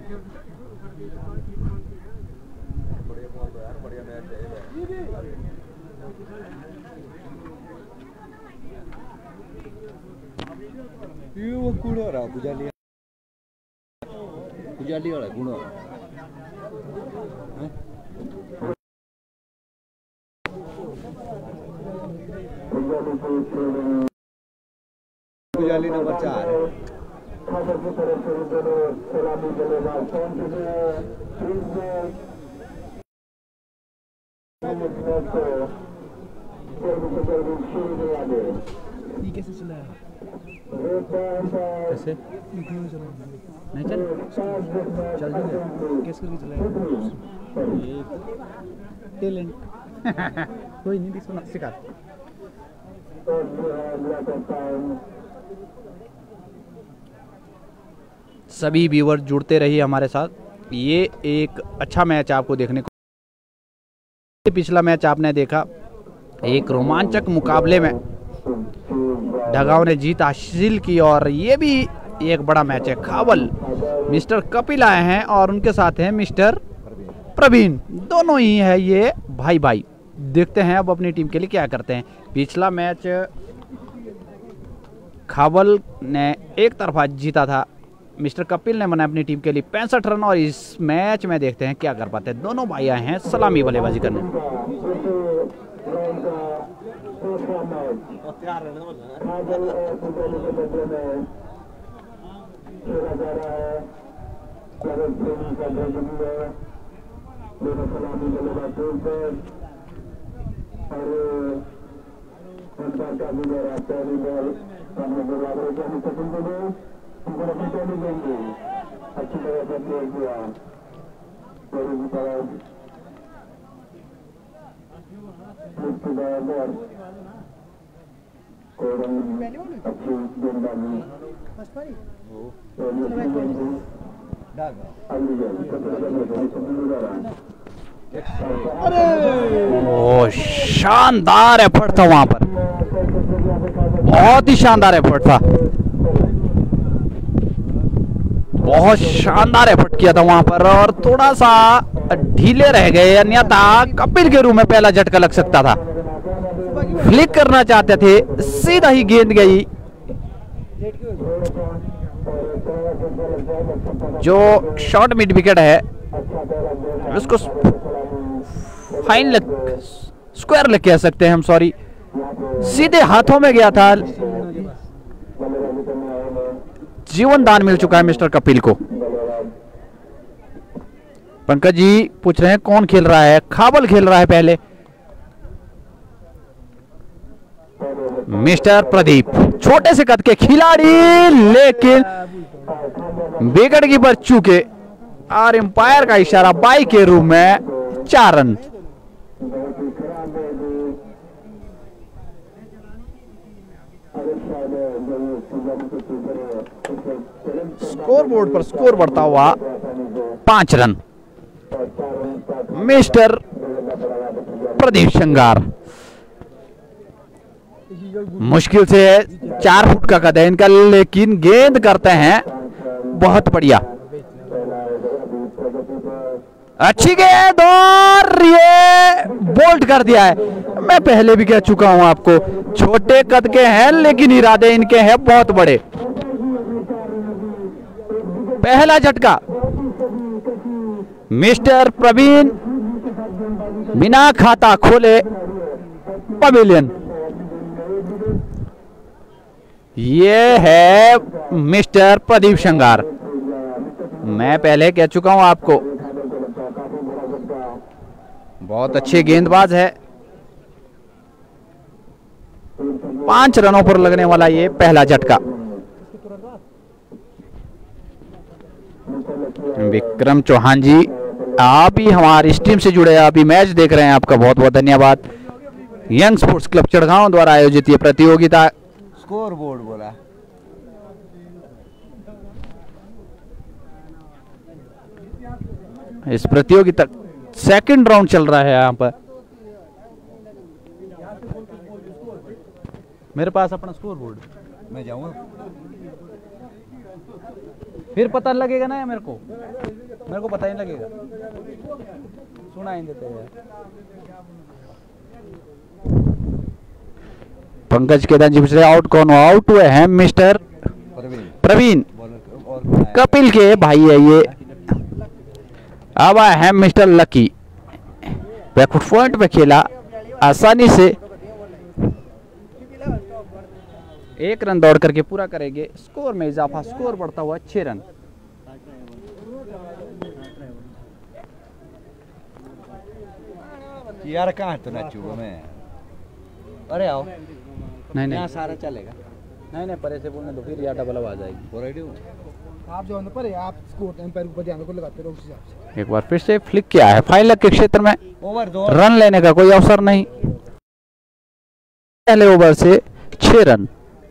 वो कूड़ा रहा पुजाली वाला कूड़ा पुजाली नंबर 4 ये कैसे चला है? कैसे नहीं चल चल कैसे करके चलाएगा? ये टैलेंट कोई नहीं सुना सिखा। सभी व्यूअर जुड़ते रहिए हमारे साथ। ये एक अच्छा मैच आपको देखने को, पिछला मैच आपने देखा, एक रोमांचक मुकाबले में ढगांव ने जीत हासिल की और ये भी एक बड़ा मैच है। खावल मिस्टर कपिल आए हैं और उनके साथ हैं मिस्टर प्रवीण, दोनों ही है ये भाई भाई। देखते हैं अब अपनी टीम के लिए क्या करते हैं। पिछला मैच खावल ने एक तरफा जीता था, मिस्टर कपिल ने बनाया अपनी टीम के लिए 65 रन और इस मैच में देखते हैं क्या कर पाते हैं। दोनों भाई आए हैं सलामी बल्लेबाजी करने। अच्छी तरह से प्ले किया अच्छी गेंदबाजी ओ शानदार एफर्ट था वहां पर, बहुत ही शानदार एफर्ट था, बहुत शानदार एफर्ट किया था वहां पर और थोड़ा सा ढीले रह गए, अन्यथा कपिल के रूम में पहला झटका लग सकता था। फ्लिक करना चाहते थे, सीधा ही गेंद गई। जो शॉर्ट मिड विकेट है उसको फाइन लग, स्क्वायर लग कह सकते हैं हम, सॉरी, सीधे हाथों में गया था। जीवन दान मिल चुका है मिस्टर कपिल को। पंकज जी पूछ रहे हैं कौन खेल रहा है? खावल खेल रहा है पहले। मिस्टर प्रदीप छोटे से कद के खिलाड़ी, लेकिन विकेट कीपर चूके और एम्पायर का इशारा बाई के रूप में 4 रन। स्कोर बोर्ड पर स्कोर बढ़ता हुआ 5 रन। मिस्टर प्रदीप श्रृंगार मुश्किल से 4 फुट का कद है इनका, लेकिन गेंद करते हैं बहुत बढ़िया। अच्छी गेंद और ये बोल्ट कर दिया है। मैं पहले भी कह चुका हूं आपको, छोटे कद के हैं लेकिन इरादे इनके हैं बहुत बड़े। पहला झटका मिस्टर प्रवीण बिना खाता खोले पवेलियन। ये है मिस्टर प्रदीप श्रृंगार, मैं पहले कह चुका हूं आपको, बहुत अच्छे गेंदबाज है। 5 रनों पर लगने वाला ये पहला झटका। विक्रम चौहान जी, आप ही हमारी स्ट्रीम से जुड़े, आप ही मैच देख रहे हैं, आपका बहुत बहुत धन्यवाद। यंग स्पोर्ट्स क्लब चढ़गांव द्वारा आयोजित ये प्रतियोगिता, स्कोर बोर्ड बोला, इस प्रतियोगिता सेकंड राउंड चल रहा है। यहाँ पर मेरे पास अपना स्कोर बोर्ड, मैं जाऊंगा। फिर पता लगेगा ना मेरे को पता ही नहीं लगेगा, सुना ही देते हैं। पंकज केदार जी पिछले आउट, कौन आउट हुए हैं? मिस्टर प्रवीण कपिल के भाई है ये। अब आए हैं मिस्टर लकी, बैकफुट पॉइंट पे खेला आसानी से, 1 रन दौड़ करके पूरा करेंगे। स्कोर में इजाफा, स्कोर बढ़ता हुआ 6 रन। यार कहाँ तो नाचूंगा मैं, अरे आओ नहीं यहाँ सारा चलेगा। नहीं परे से बोलने दो, फिर या डबल आ जाएगी। बोल रही हूँ आप जो है पर आप स्कोर एम्पायर को ध्यान को लगाते रहो उस हिसाब से। एक बार फिर से फ्लिक किया है, फाइन लेग के क्षेत्र में ओवर 2 रन लेने का कोई अवसर नहीं। पहले ओवर से 6 रन।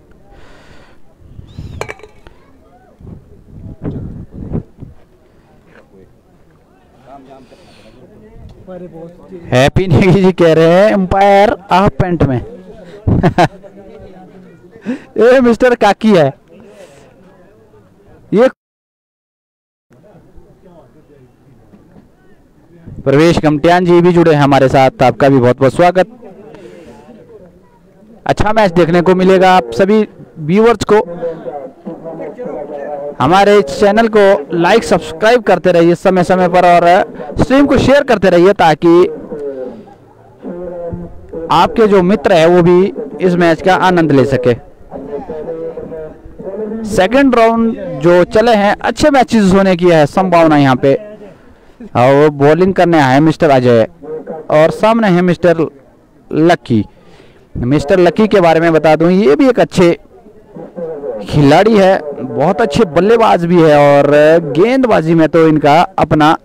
हैप्पी न्यू जी कह रहे हैं एम्पायर हाफ पैंट में। ये मिस्टर काकी है ये। प्रवेश कमटियान जी भी जुड़े हैं हमारे साथ, आपका भी बहुत बहुत स्वागत। अच्छा मैच देखने को मिलेगा आप सभी व्यूअर्स को। हमारे चैनल को लाइक सब्सक्राइब करते रहिए समय समय पर, और स्ट्रीम को शेयर करते रहिए ताकि आपके जो मित्र है वो भी इस मैच का आनंद ले सके। सेकंड राउंड जो चले हैं, अच्छे मैचेस होने की है संभावना यहाँ पे। और बॉलिंग करने आए हैं मिस्टर अजय और सामने है मिस्टर लकी। मिस्टर लकी के बारे में बता दूं, ये भी एक अच्छे खिलाड़ी है, बहुत अच्छे बल्लेबाज भी है, और गेंदबाजी में तो इनका अपना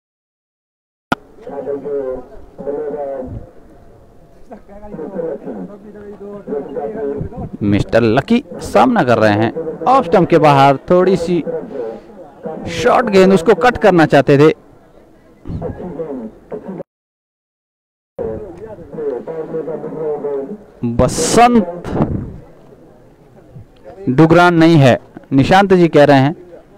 मिस्टर लकी सामना कर रहे हैं ऑफ स्टंप के बाहर। थोड़ी सी शॉर्ट गेंद, उसको कट करना चाहते थे। बसंत डुगरान नहीं है, निशांत जी कह रहे हैं,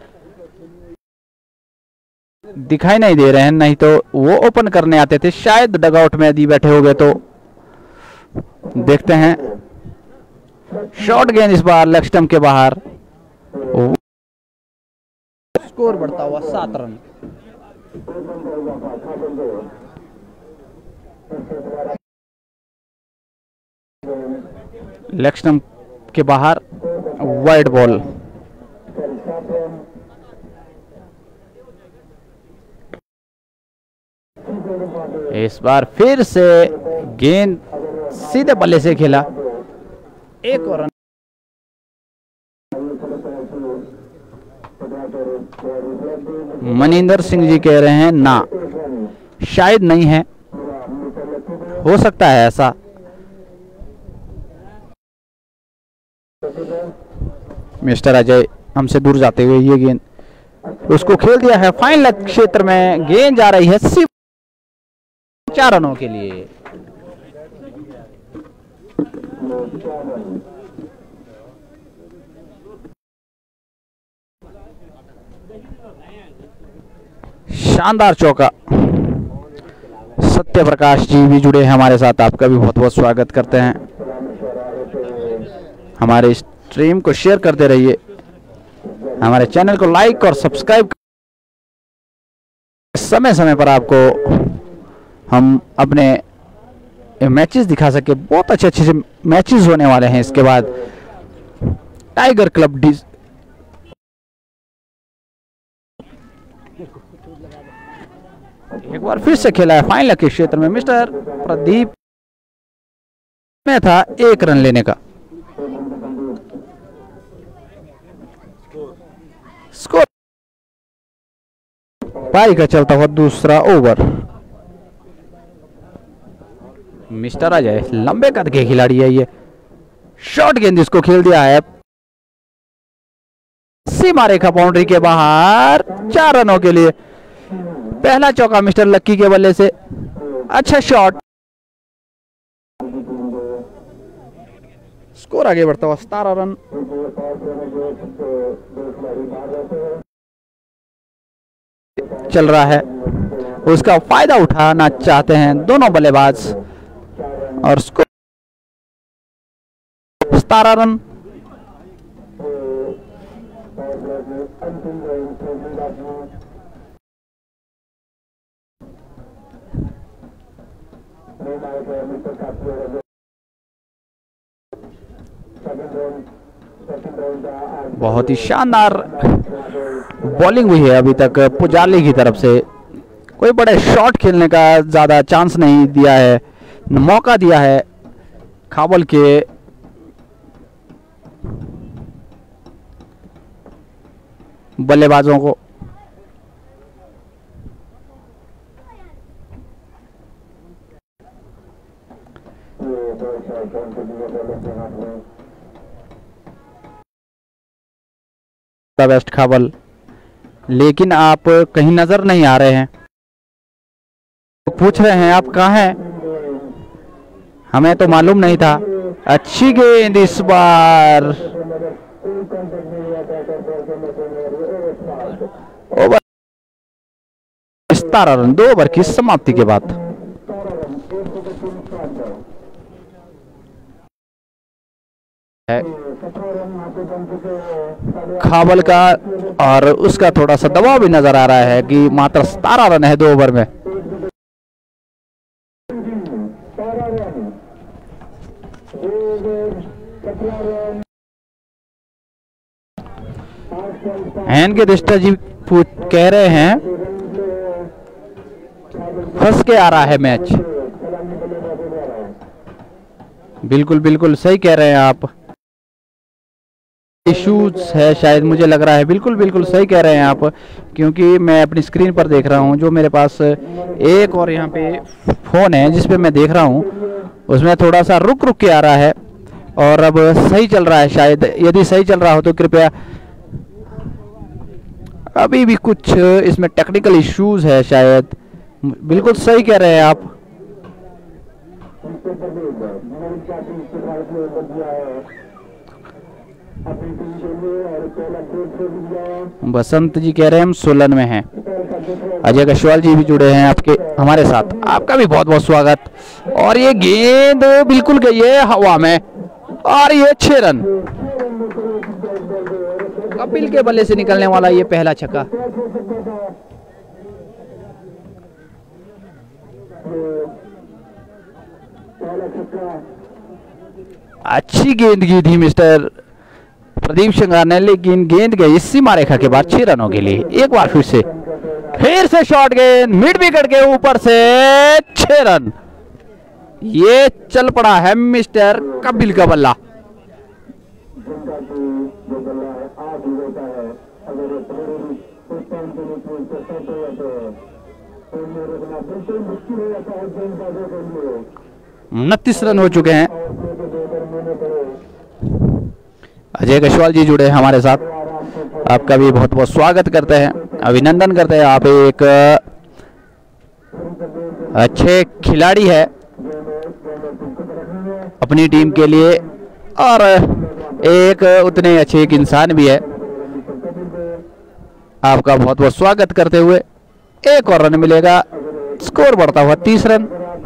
दिखाई नहीं दे रहे हैं, नहीं तो वो ओपन करने आते थे शायद। डगआउट में यदि बैठे हो गए तो देखते हैं। शॉर्ट गेंद इस बार लेग स्टंप के बाहर। स्कोर बढ़ता हुआ 7 रन। लेग स्टंप के बाहर वाइड बॉल। इस बार फिर से गेंद सीधे बल्ले से खेला, 1 और रन। मनिंदर सिंह जी कह रहे हैं ना, शायद नहीं है, हो सकता है ऐसा। मिस्टर अजय हमसे दूर जाते हुए ये गेंद उसको खेल दिया है। फाइन लेग क्षेत्र में गेंद जा रही है सिर्फ 4 रनों के लिए। शानदार चौका। सत्य प्रकाश जी भी जुड़े हैं हमारे साथ, आपका भी बहुत बहुत स्वागत करते हैं। हमारे स्ट्रीम को शेयर करते रहिए, हमारे चैनल को लाइक और सब्सक्राइब। समय समय पर आपको हम अपने मैचेस दिखा सके। बहुत अच्छे अच्छे मैचेस होने वाले हैं इसके बाद। टाइगर क्लब एक बार फिर से खेला है फाइनल के क्षेत्र में। मिस्टर प्रदीप में था 1 रन लेने का। स्कोर पारी का चलता हुआ दूसरा ओवर। मिस्टर अजय लंबे कद के खिलाड़ी है ये। शॉर्ट गेंद इसको खेल दिया है सीमा रेखा बाउंड्री के बाहर 4 रनों के लिए। पहला चौका मिस्टर लक्की के बल्ले से। अच्छा शॉट। स्कोर आगे बढ़ता हुआ 17 रन। चल रहा है उसका फायदा उठाना चाहते हैं दोनों बल्लेबाज और स्कोर 17 रन। बहुत ही शानदार बॉलिंग हुई है अभी तक पुजारली की तरफ से। कोई बड़े शॉट खेलने का ज़्यादा चांस नहीं दिया है, मौका दिया है खाबल के बल्लेबाजों को। बेस्ट खाबल, लेकिन आप कहीं नजर नहीं आ रहे हैं। पूछ रहे हैं आप कहाँ हैं, हमें तो मालूम नहीं था। अच्छी गेंद इस बार, ओवर 17 रन 2 ओवर की समाप्ति के बाद। खाबल का और उसका थोड़ा सा दबाव भी नजर आ रहा है कि मात्र 17 रन है 2 ओवर में। एन के दिष्टा जी कह रहे हैं फंस के आ रहा है मैच। बिल्कुल बिल्कुल सही कह रहे हैं आप, इश्यूज है शायद, मुझे लग रहा है। बिल्कुल बिल्कुल सही कह रहे हैं आप, क्योंकि मैं अपनी स्क्रीन पर देख रहा हूं, जो मेरे पास एक और यहाँ पे फोन है जिस पे मैं देख रहा हूं, उसमें थोड़ा सा रुक रुक के आ रहा है। और अब सही चल रहा है शायद, यदि सही चल रहा हो तो कृपया। अभी भी कुछ इसमें टेक्निकल इश्यूज है शायद। बिल्कुल सही कह रहे हैं आप। बसंत जी कह रहे हैं हम सोलन में हैं। अजय कशवाल जी भी जुड़े हैं आपके हमारे साथ, आपका भी बहुत बहुत स्वागत। और ये गेंद बिल्कुल गई है हवा में और ये 6 रन। कपिल के बल्ले से निकलने वाला ये पहला छक्का। अच्छी गेंद की थी मिस्टर प्रदीप शंगार ने, लेकिन गेंद गई सीमा रेखा के बाद 6 रनों के लिए। एक बार फिर से शॉर्ट गेंद मिड विकेट के ऊपर से 6 रन। ये चल पड़ा है मिस्टर कपिल का बल्ला। उनतीस रन हो चुके हैं। अजय कशवाल जी जुड़े हैं हमारे साथ, आपका भी बहुत बहुत स्वागत करते हैं, अभिनंदन करते हैं। आप एक अच्छे खिलाड़ी है अपनी टीम के लिए और एक उतने अच्छे एक इंसान भी है। आपका बहुत बहुत स्वागत करते हुए एक और रन मिलेगा, स्कोर बढ़ता हुआ 30 रन।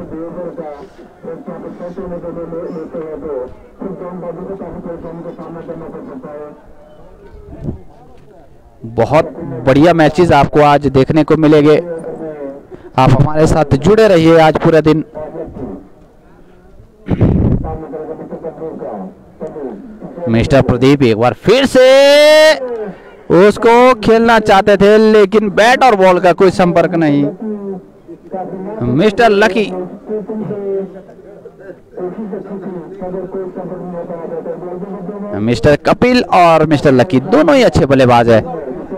बहुत बढ़िया मैचेस आपको आज देखने को मिलेंगे। आप हमारे साथ जुड़े रहिए आज पूरे दिन। मिस्टर प्रदीप एक बार फिर से उसको खेलना चाहते थे, लेकिन बैट और बॉल का कोई संपर्क नहीं। मिस्टर लकी मिस्टर कपिल और मिस्टर लकी दोनों ही अच्छे बल्लेबाज है।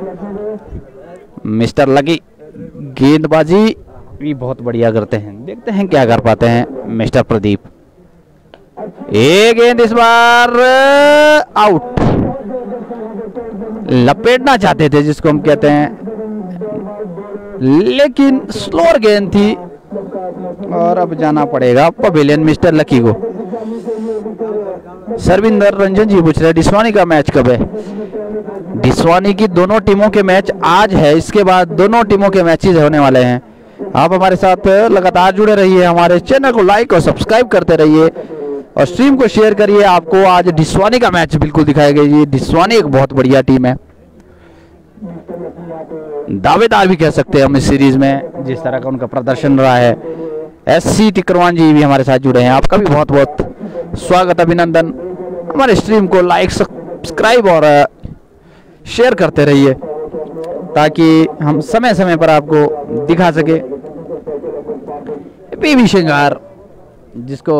मिस्टर लकी गेंदबाजी भी बहुत बढ़िया करते हैं, देखते हैं क्या कर पाते हैं मिस्टर प्रदीप। एक गेंद इस बार आउट, लपेटना चाहते थे जिसको हम कहते हैं, लेकिन स्लोअर गेंद थी और अब जाना पड़ेगा पवेलियन मिस्टर लकी को। सरविंदर रंजन जी पूछ रहे डिस्वानी का मैच कब है। डिसवानी की दोनों टीमों के मैच आज है, इसके बाद दोनों टीमों के मैचेस होने वाले हैं। आप हमारे साथ लगातार जुड़े रहिए, हमारे चैनल को लाइक और सब्सक्राइब करते रहिए और स्ट्रीम को शेयर करिए। आपको आज डिसवानी का मैच बिल्कुल दिखाएगा। ये डिसवानी एक बहुत बढ़िया टीम है, दावेदार भी कह सकते हैं हम इस सीरीज में, जिस तरह का उनका प्रदर्शन रहा है। SC टिकरवान जी भी हमारे साथ जुड़े हैं, आपका भी बहुत बहुत स्वागत, अभिनंदन। हमारे स्ट्रीम को लाइक सब्सक्राइब और शेयर करते रहिए ताकि हम समय समय पर आपको दिखा सके। PV श्रृंगार, जिसको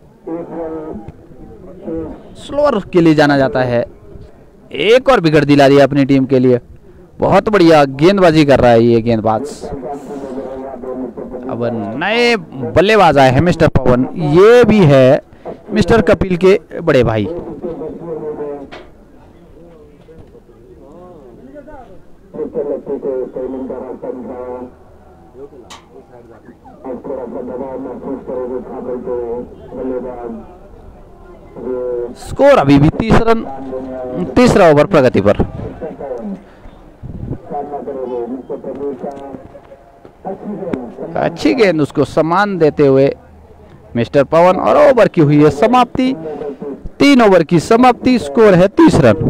स्लोअर के लिए जाना जाता है, एक और विकेट दिला दिया अपनी टीम के लिए। बहुत बढ़िया गेंदबाजी कर रहा है ये गेंदबाज। अब नए बल्लेबाज आए हैं मिस्टर पवन, ये भी है मिस्टर कपिल के बड़े भाई। स्कोर अभी भी 30 रन, तीसरा ओवर प्रगति पर। अच्छी गेंद, उसको सम्मान देते हुए मिस्टर पवन, और ओवर की हुई है समाप्ति। 3 ओवर की समाप्ति, स्कोर है 30 रन।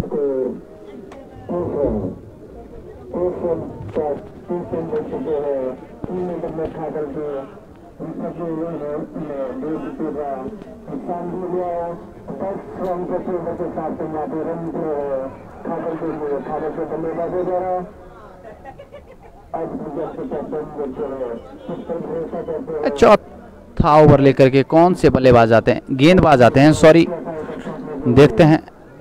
चौथा ओवर लेकर के कौन से बल्लेबाज आते हैं, गेंदबाज आते हैं, सॉरी, देखते हैं।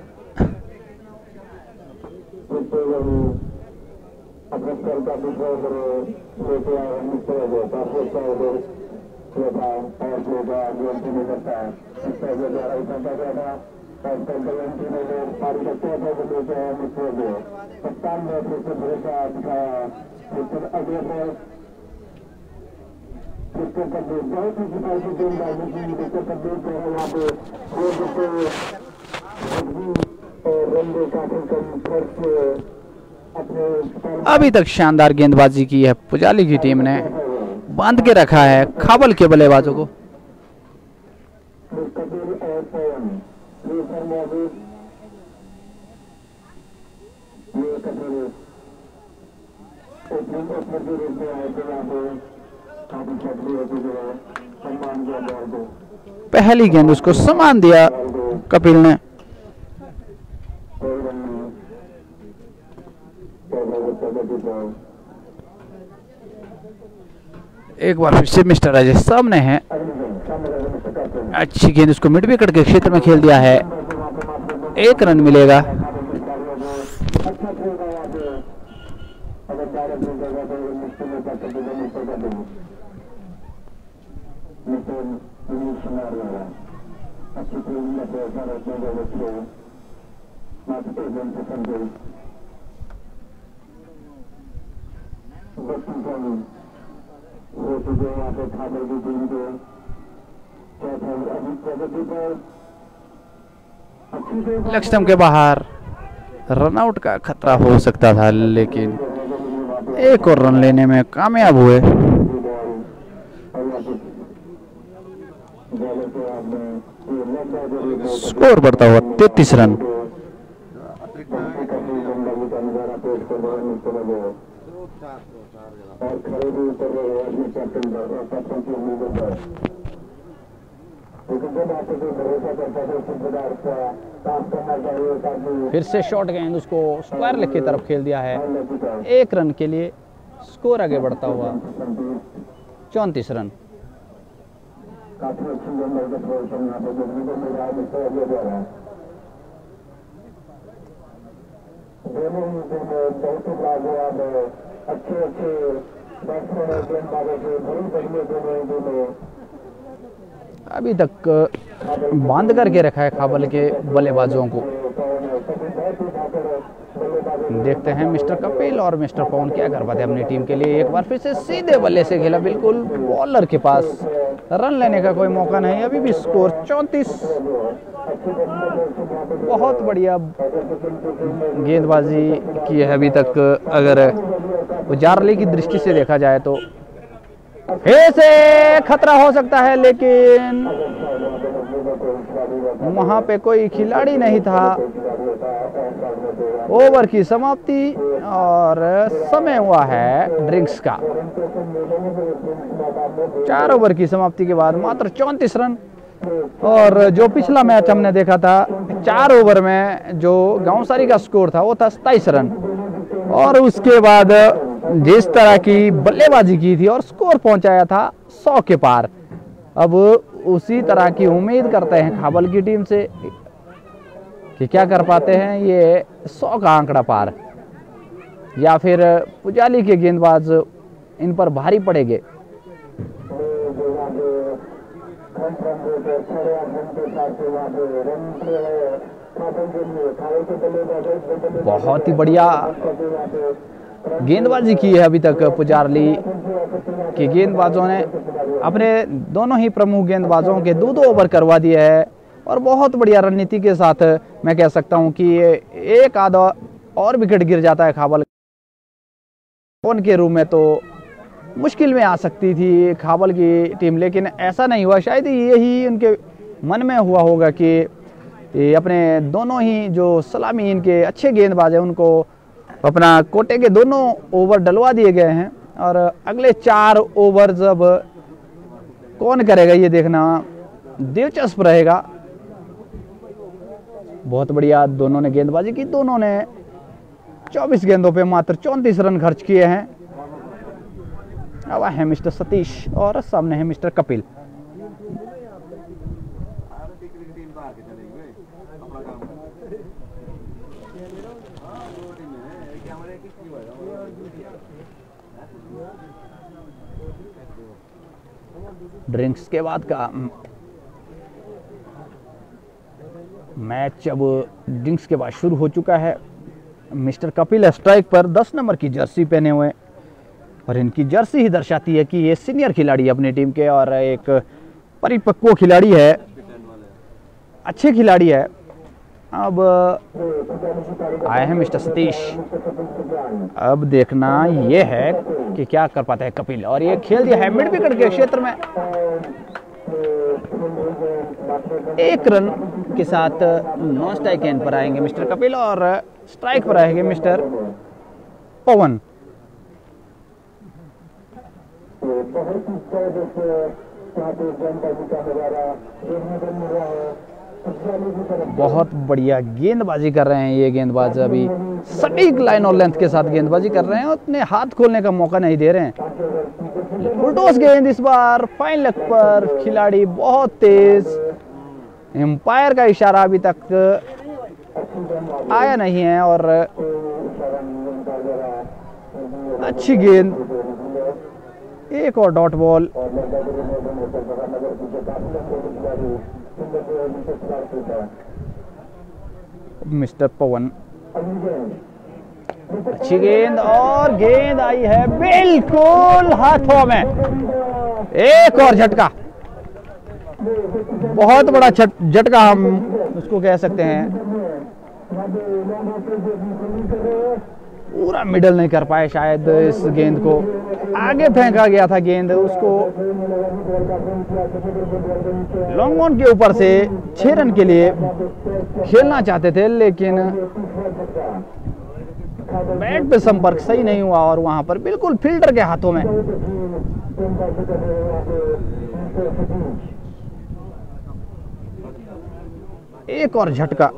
अभी तक शानदार गेंदबाजी की है पुजाली की टीम ने, बांध के रखा है खाबल के बल्लेबाजों को। पहली गेंद उसको सम्मान दिया कपिल ने। एक बार फिर से मिस्टर राजेश सामने है, अच्छी गेंद, उसको मिड विकेट के क्षेत्र में खेल दिया है। 1 रन मिलेगा। लक्ष्यम के बाहर, रनआउट का खतरा हो सकता था, लेकिन एक और रन लेने में कामयाब हुए। स्कोर बढ़ता हुआ 33 रन। फिर से शॉर्ट गेंद, उसको स्क्वायर लेग की तरफ खेल दिया है। 1 रन के लिए स्कोर आगे बढ़ता हुआ 34 रन। अभी तक बांध करके रखा है खाबल के बल्लेबाजों को। देखते हैं मिस्टर कपिल और मिस्टर पवन क्या कर पाते हैं अपनी टीम के लिए। एक बार फिर से सीधे बल्ले से खेला, बिल्कुल बॉलर के पास रन लेने का कोई मौका नहीं। अभी भी स्कोर 34। बहुत बढ़िया गेंदबाजी की है अभी तक। अगर उजारली की दृष्टि से देखा जाए तो फिर से खतरा हो सकता है, लेकिन वहां पे कोई खिलाड़ी नहीं था। ओवर की समाप्ति और समय हुआ है ड्रिंक्स का। 4 ओवर की समाप्ति के बाद मात्र 34 रन। और जो पिछला मैच हमने देखा था 4 ओवर में जो गांवसारी का स्कोर था वो था 27 रन। और उसके बाद जिस तरह की बल्लेबाजी की थी और स्कोर पहुंचाया था 100 के पार। अब उसी तरह की उम्मीद करते हैं खाबल की टीम से कि क्या कर पाते हैं ये 100 का आंकड़ा पार, या फिर पुजाली के गेंदबाज इन पर भारी पड़ेंगे। बहुत ही बढ़िया गेंदबाजी की है अभी तक पुजारली के गेंदबाजों ने। अपने दोनों ही प्रमुख गेंदबाजों के 2-2 ओवर करवा दिए है और बहुत बढ़िया रणनीति के साथ मैं कह सकता हूं कि एक आधा और विकेट गिर जाता है खाबल उनके रूम में तो मुश्किल में आ सकती थी खाबल की टीम, लेकिन ऐसा नहीं हुआ। शायद यही उनके मन में हुआ होगा कि अपने दोनों ही जो सलामी इनके अच्छे गेंदबाज हैं उनको अपना कोटे के दोनों ओवर डलवा दिए गए हैं। और अगले 4 ओवर जब कौन करेगा ये देखना दिलचस्प रहेगा। बहुत बढ़िया दोनों ने गेंदबाजी की। दोनों ने 24 गेंदों पे मात्र 34 रन खर्च किए हैं। अब है मिस्टर सतीश और सामने है मिस्टर कपिल। ड्रिंक्स के बाद का मैच अब ड्रिंक्स के बाद शुरू हो चुका है। मिस्टर कपिल स्ट्राइक पर 10 नंबर की जर्सी पहने हुए और इनकी जर्सी ही दर्शाती है कि ये सीनियर खिलाड़ी है अपनी टीम के और एक परिपक्व खिलाड़ी है, अच्छे खिलाड़ी है। अब आए हैं मिस्टर सतीश। अब देखना ये है कि क्या कर पाते हैं कपिल। और ये खेल दिया है मिड विकेट के क्षेत्र में। 1 रन के साथ नॉन स्ट्राइक एंड पर आएंगे मिस्टर कपिल और स्ट्राइक पर आएंगे मिस्टर पवन। बहुत बढ़िया गेंदबाजी कर रहे हैं ये गेंदबाज। अभी सटीक लाइन और लेंथ के साथ गेंदबाजी कर रहे हैं, उतने हाथ खोलने का मौका नहीं दे रहे हैं। फुलटॉस गेंद इस बार फाइन लेग पर, खिलाड़ी बहुत तेज। एम्पायर का इशारा अभी तक आया नहीं है और अच्छी गेंद। एक और डॉट बॉल। मिस्टर पवन अच्छी गेंद और गेंद आई है बिल्कुल हाथों में। एक और झटका, बहुत बड़ा झटका हम उसको कह सकते हैं। पूरा मिडल नहीं कर पाए शायद इस गेंद को। आगे फेंका गया था गेंद, उसको लॉन्ग ऑन के ऊपर से 6 रन के लिए खेलना चाहते थे, लेकिन बैट पे संपर्क सही नहीं हुआ और वहां पर बिल्कुल फील्डर के हाथों में। एक और झटका।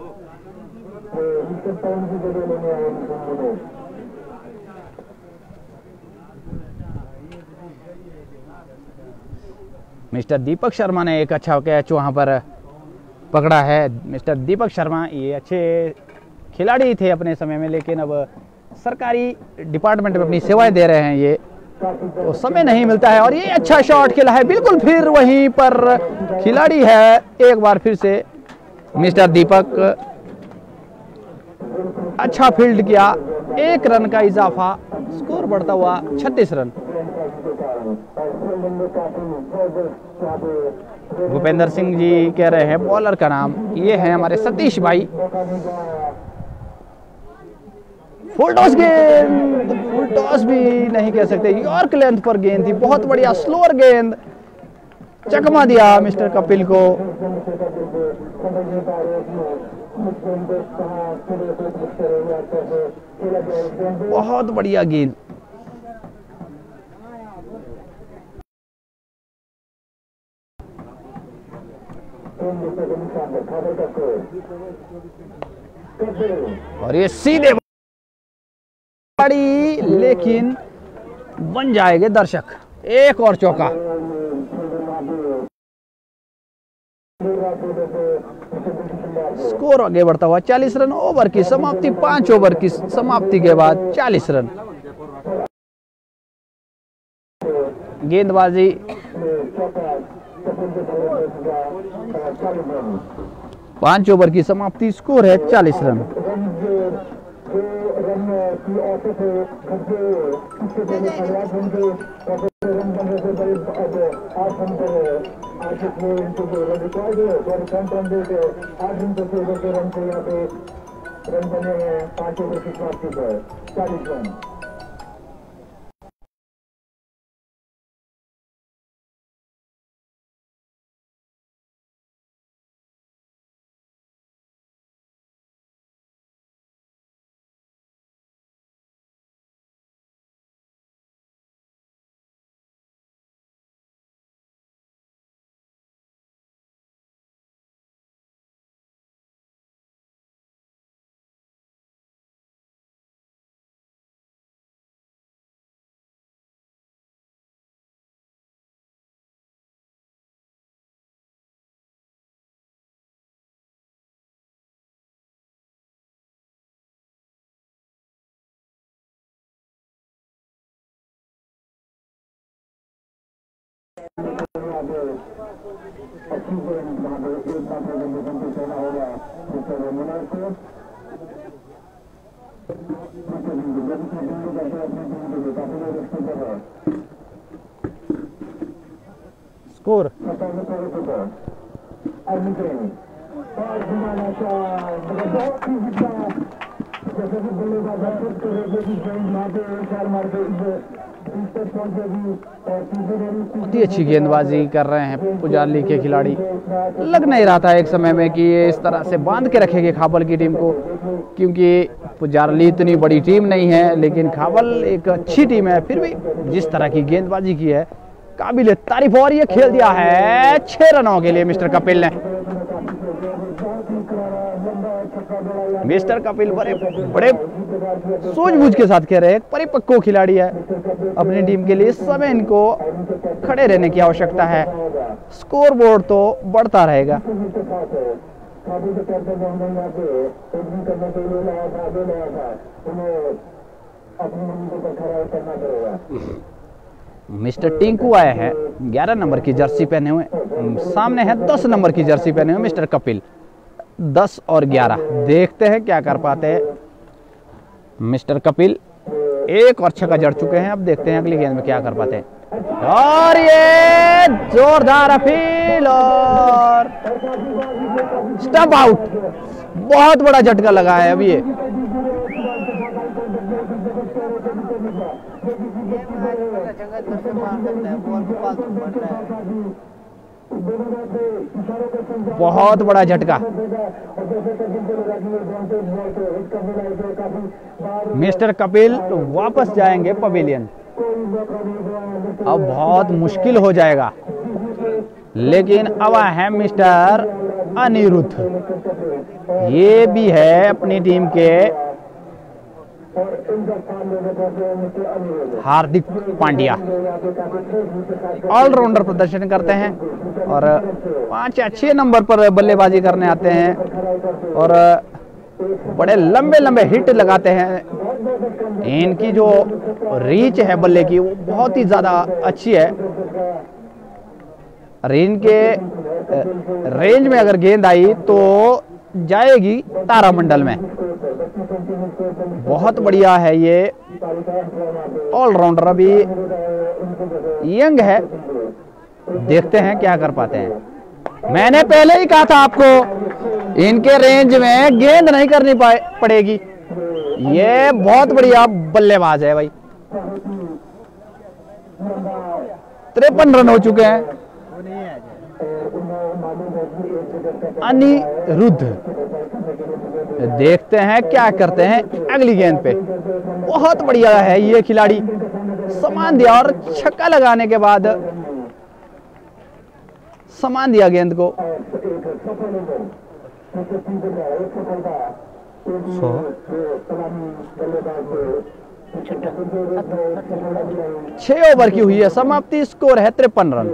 मिस्टर दीपक शर्मा ने एक अच्छा कैच वहां पर पकड़ा है। मिस्टर दीपक शर्मा ये अच्छे खिलाड़ी थे अपने समय में, लेकिन अब सरकारी डिपार्टमेंट में अपनी सेवाएं दे रहे हैं ये, तो समय नहीं मिलता है। और ये अच्छा शॉट खेला है, बिल्कुल फिर वहीं पर खिलाड़ी है एक बार फिर से मिस्टर दीपक। अच्छा फील्ड किया, 1 रन का इजाफा, स्कोर बढ़ता हुआ 36 रन। भूपेंद्र सिंह जी कह रहे हैं बॉलर का नाम, ये है हमारे सतीश भाई। फुल टॉस गेंद, फुल टॉस भी नहीं कह सकते, यॉर्क लेंथ पर गेंद थी, बहुत बढ़िया स्लोअर गेंद, चकमा दिया मिस्टर कपिल को। बहुत बढ़िया गेंद। और ये सीधे बड़ी, लेकिन बन जाएंगे दर्शक। एक और चौका। स्कोर आगे बढ़ता हुआ 40 रन। ओवर की समाप्ति, 5 ओवर की समाप्ति के बाद 40 रन। गेंदबाजी 5 ओवर की समाप्ति, स्कोर है 40 रन। स्कोर बहुत ही अच्छी गेंदबाजी कर रहे हैं पुजाली के खिलाड़ी। लग नहीं रहा था एक समय में कि ये इस तरह से बांध के रखेंगे खाबल की टीम को, क्योंकि पुजाली इतनी बड़ी टीम नहीं है, लेकिन खाबल एक अच्छी टीम है। फिर भी जिस तरह की गेंदबाजी की है, काबिल तारीफ। और ये खेल दिया है 6 रनों के लिए मिस्टर कपिल ने। मिस्टर कपिल बड़े सूझबूझ के साथ कह रहे हैं, परिपक्व खिलाड़ी है अपनी टीम के लिए। इस समय इनको खड़े रहने की आवश्यकता है। स्कोर बोर्ड तो बढ़ता रहेगा। मिस्टर टिंकू आए हैं 11 नंबर की जर्सी पहने हुए, सामने है 10 नंबर की जर्सी पहने हुए मिस्टर कपिल। 10 और 11, देखते हैं क्या कर पाते हैं मिस्टर कपिल। एक और छक्का जड़ चुके हैं, अब देखते हैं अगली गेंद में क्या कर पाते हैं। और ये जोरदार अपील और स्टंप आउट। बहुत बड़ा झटका लगा है अब ये। बहुत बड़ा झटका। मिस्टर कपिल वापस जाएंगे पवेलियन। अब बहुत मुश्किल हो जाएगा, लेकिन अब है मिस्टर अनिरुद्ध। ये भी है अपनी टीम के हार्दिक पांड्या। ऑलराउंडर प्रदर्शन करते हैं और 5 या 6 नंबर पर बल्लेबाजी करने आते हैं और बड़े लंबे लंबे हिट लगाते हैं। इनकी जो रीच है बल्ले की वो बहुत ही ज्यादा अच्छी है। इनके रेंज में अगर गेंद आई तो जाएगी तारामंडल में। बहुत बढ़िया है ये ऑलराउंडर, अभी यंग है, देखते हैं क्या कर पाते हैं। मैंने पहले ही कहा था आपको इनके रेंज में गेंद नहीं करनी पड़ेगी। ये बहुत बढ़िया बल्लेबाज है भाई। 53 रन हो चुके हैं। अनिरुद्ध, देखते हैं क्या करते हैं अगली गेंद पे। बहुत बढ़िया है ये खिलाड़ी, समान दिया और छक्का लगाने के बाद समान दिया गेंद को। 6 ओवर की हुई है समाप्ति, स्कोर है 53 रन।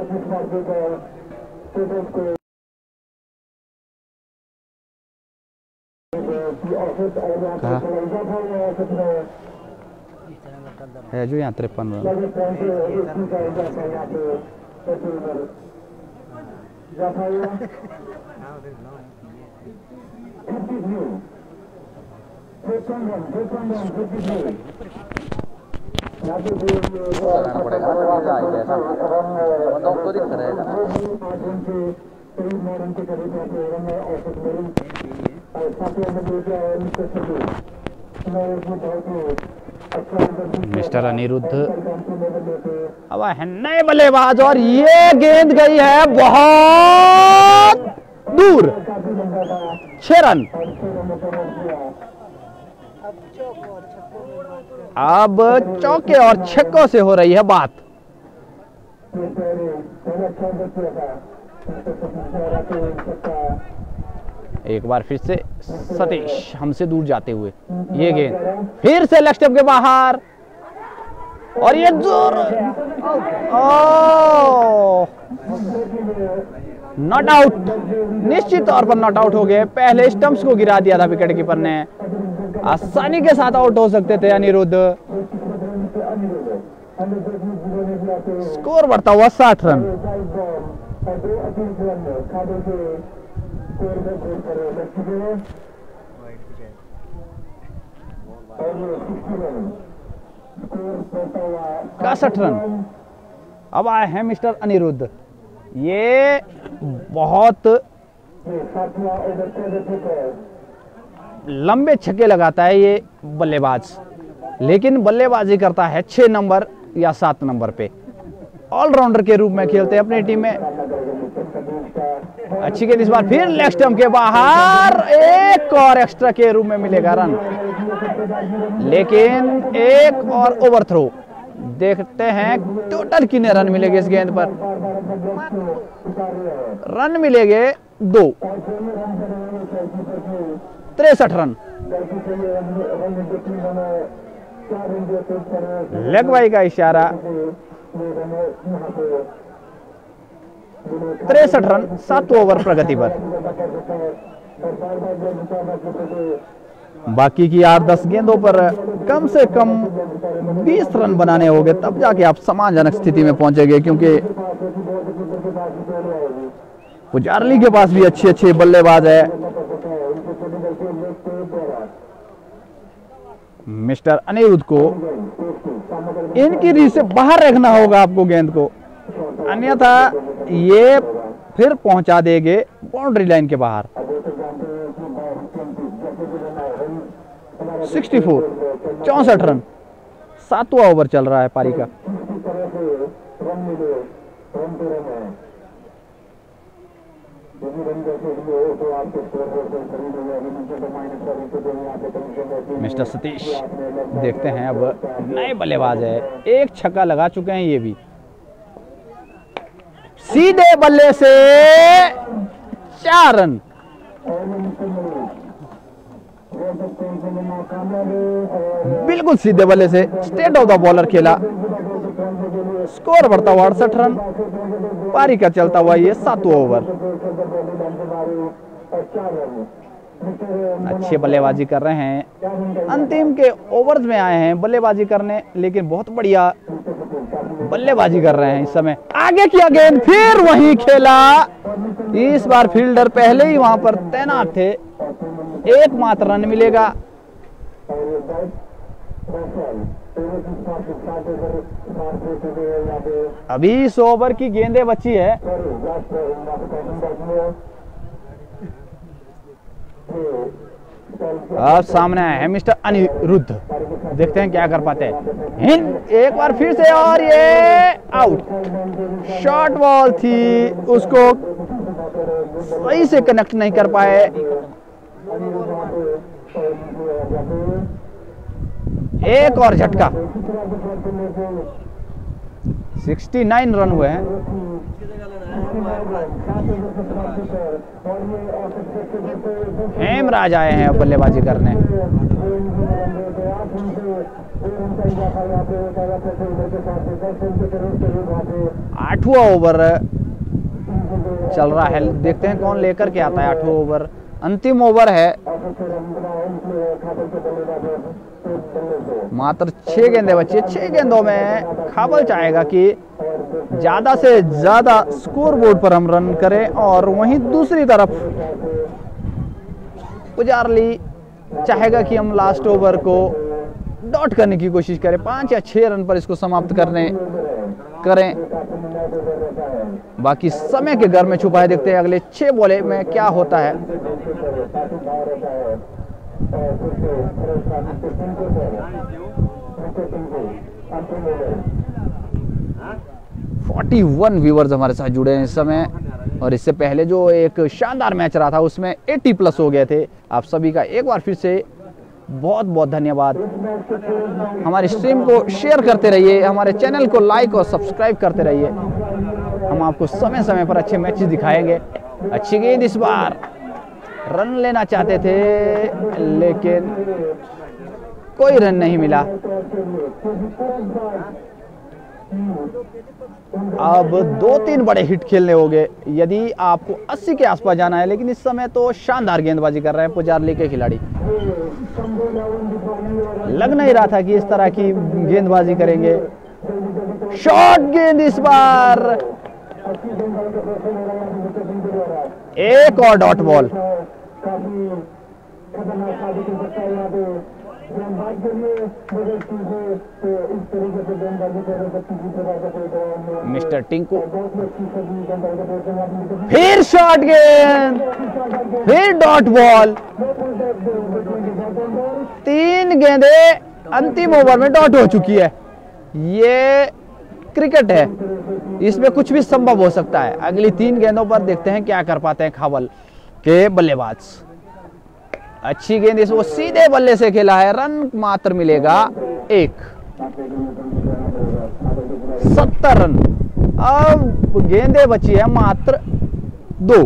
है जो यहाँ 53 रन। मिस्टर अनिरुद्ध अब है नए बल्लेबाज और ये गेंद गई है बहुत दूर। 6 रन। अब चौके और छक्कों से हो रही है बात। एक बार फिर से सतीश हमसे दूर जाते हुए, ये गेंद फिर से लेग स्टंप के बाहर और ये जोर, नॉट आउट, निश्चित तौर पर नॉट आउट हो गए। पहले स्टंप्स को गिरा दिया था विकेट कीपर ने, आसानी के साथ आउट हो सकते थे अनिरुद्ध। स्कोर बढ़ता हुआ 60 रन। का 60 रन। अब आए हैं मिस्टर अनिरुद्ध। ये बहुत लंबे छक्के लगाता है ये बल्लेबाज, लेकिन बल्लेबाजी करता है 6 नंबर या 7 नंबर पे। ऑलराउंडर के रूप में खेलते हैं अपनी टीम में। अच्छी गेंद इस बार फिर लेग स्टंप के बाहर, एक और एक्स्ट्रा के रूप में मिलेगा रन, लेकिन एक और ओवर थ्रो। देखते हैं टोटल कितने रन मिलेंगे इस गेंद पर। रन मिलेंगे 2, 63 रन। लेग बाई का इशारा। 63 रन 7 ओवर प्रगति पर। बाकी की 8-10 गेंदों पर कम से कम 20 रन बनाने होंगे, तब जाके आप सम्मानजनक स्थिति में पहुंचेंगे, क्योंकि पुजारली के पास भी अच्छे बल्लेबाज है। मिस्टर अनिरुद्ध को इनकी रीच से बाहर रखना होगा आपको गेंद को, अन्यथा ये फिर पहुंचा देंगे बाउंड्री लाइन के बाहर। 64 रन। 7वां ओवर चल रहा है पारी का। मिस्टर सतीश, देखते हैं अब नए बल्लेबाज है, एक छक्का लगा चुके हैं ये भी। सीधे बल्ले से 4 रन। बिल्कुल सीधे बल्ले से स्टेट ऑफ द बॉलर खेला। स्कोर बढ़ता हुआ 68 रन। पारी का चलता हुआ ये 7वां ओवर। अच्छी बल्लेबाजी कर रहे हैं, अंतिम के ओवर्स में आए हैं बल्लेबाजी करने, लेकिन बहुत बढ़िया बल्लेबाजी कर रहे हैं इस समय। आगे किया गेंद, फिर वही खेला। इस बार फील्डर पहले ही वहां पर तैनात थे। एकमात्र रन मिलेगा। अभी 100 ओवर की गेंदें बची है। अब सामने है मिस्टर अनिरुद्ध, देखते हैं क्या कर पाते हैं। हिंद एक बार फिर से और ये आउट। शॉर्ट बॉल थी, उसको सही से कनेक्ट नहीं कर पाए। एक और झटका। 69 रन हुए हैं। हेमराज आए हैं बल्लेबाजी करने। 8वां ओवर चल रहा है, देखते हैं कौन लेकर के आता है 8वां ओवर। अंतिम ओवर है, मात्र 6 गेंदें बची। 6 गेंदों में खाबल चाहेगा कि ज्यादा से ज्यादा स्कोर बोर्ड पर हम रन करें, और वहीं दूसरी तरफ पुजारली चाहेगा कि हम लास्ट ओवर को डॉट करने की कोशिश करें, 5 या 6 रन पर इसको समाप्त करें। बाकी समय के घर में छुपा है, देखते हैं अगले 6 बॉले में क्या होता है। $41 व्यूवर्स हमारे साथ जुड़े हैं इस समय, और इससे पहले जो एक शानदार मैच रहा था उसमें 80+ हो गए थे। आप सभी का एक बार फिर से बहुत बहुत धन्यवाद। हमारी स्ट्रीम को शेयर करते रहिए, हमारे चैनल को लाइक और सब्सक्राइब करते रहिए। हम आपको समय समय पर अच्छे मैचेस दिखाएंगे। अच्छी गेंद इस बार, रन लेना चाहते थे लेकिन कोई रन नहीं मिला। अब 2-3 बड़े हिट खेलने होंगे यदि आपको 80 के आसपास जाना है, लेकिन इस समय तो शानदार गेंदबाजी कर रहे हैं पुजारली के खिलाड़ी। लग नहीं रहा था कि इस तरह की गेंदबाजी करेंगे। शॉर्ट गेंद इस बार, एक और डॉट बॉल। मिस्टर टिंकू, फिर शॉर्ट गेंद, फिर डॉट बॉल। 3 गेंदें अंतिम ओवर में डॉट हो चुकी है। ये क्रिकेट है, इसमें कुछ भी संभव हो सकता है। अगली 3 गेंदों पर देखते हैं क्या कर पाते हैं खाबल के बल्लेबाज। अच्छी गेंद, इसको सीधे बल्ले से खेला है, रन मात्र मिलेगा 1। 70 रन। अब गेंदें बची है मात्र 2।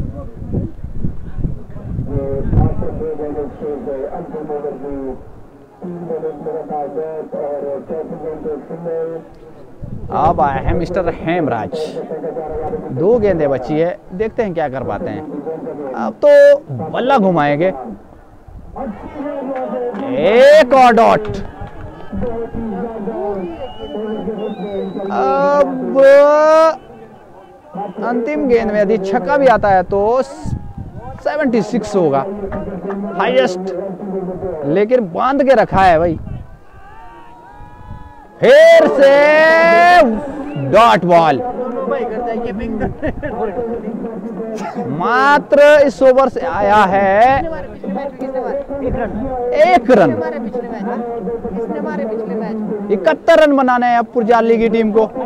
अब आए हैं मिस्टर हेमराज। 2 गेंदें बची है, देखते हैं क्या कर पाते हैं। अब तो बल्ला घुमाएंगे। एक और डॉट। अब अंतिम गेंद में यदि छक्का भी आता है तो 76 होगा हाईएस्ट, लेकिन बांध के रखा है भाई। फिर से डॉट बॉल। मात्र इस ओवर से आया है 1 रन। 71 रन बनाने हैं अब पुजारली की टीम को।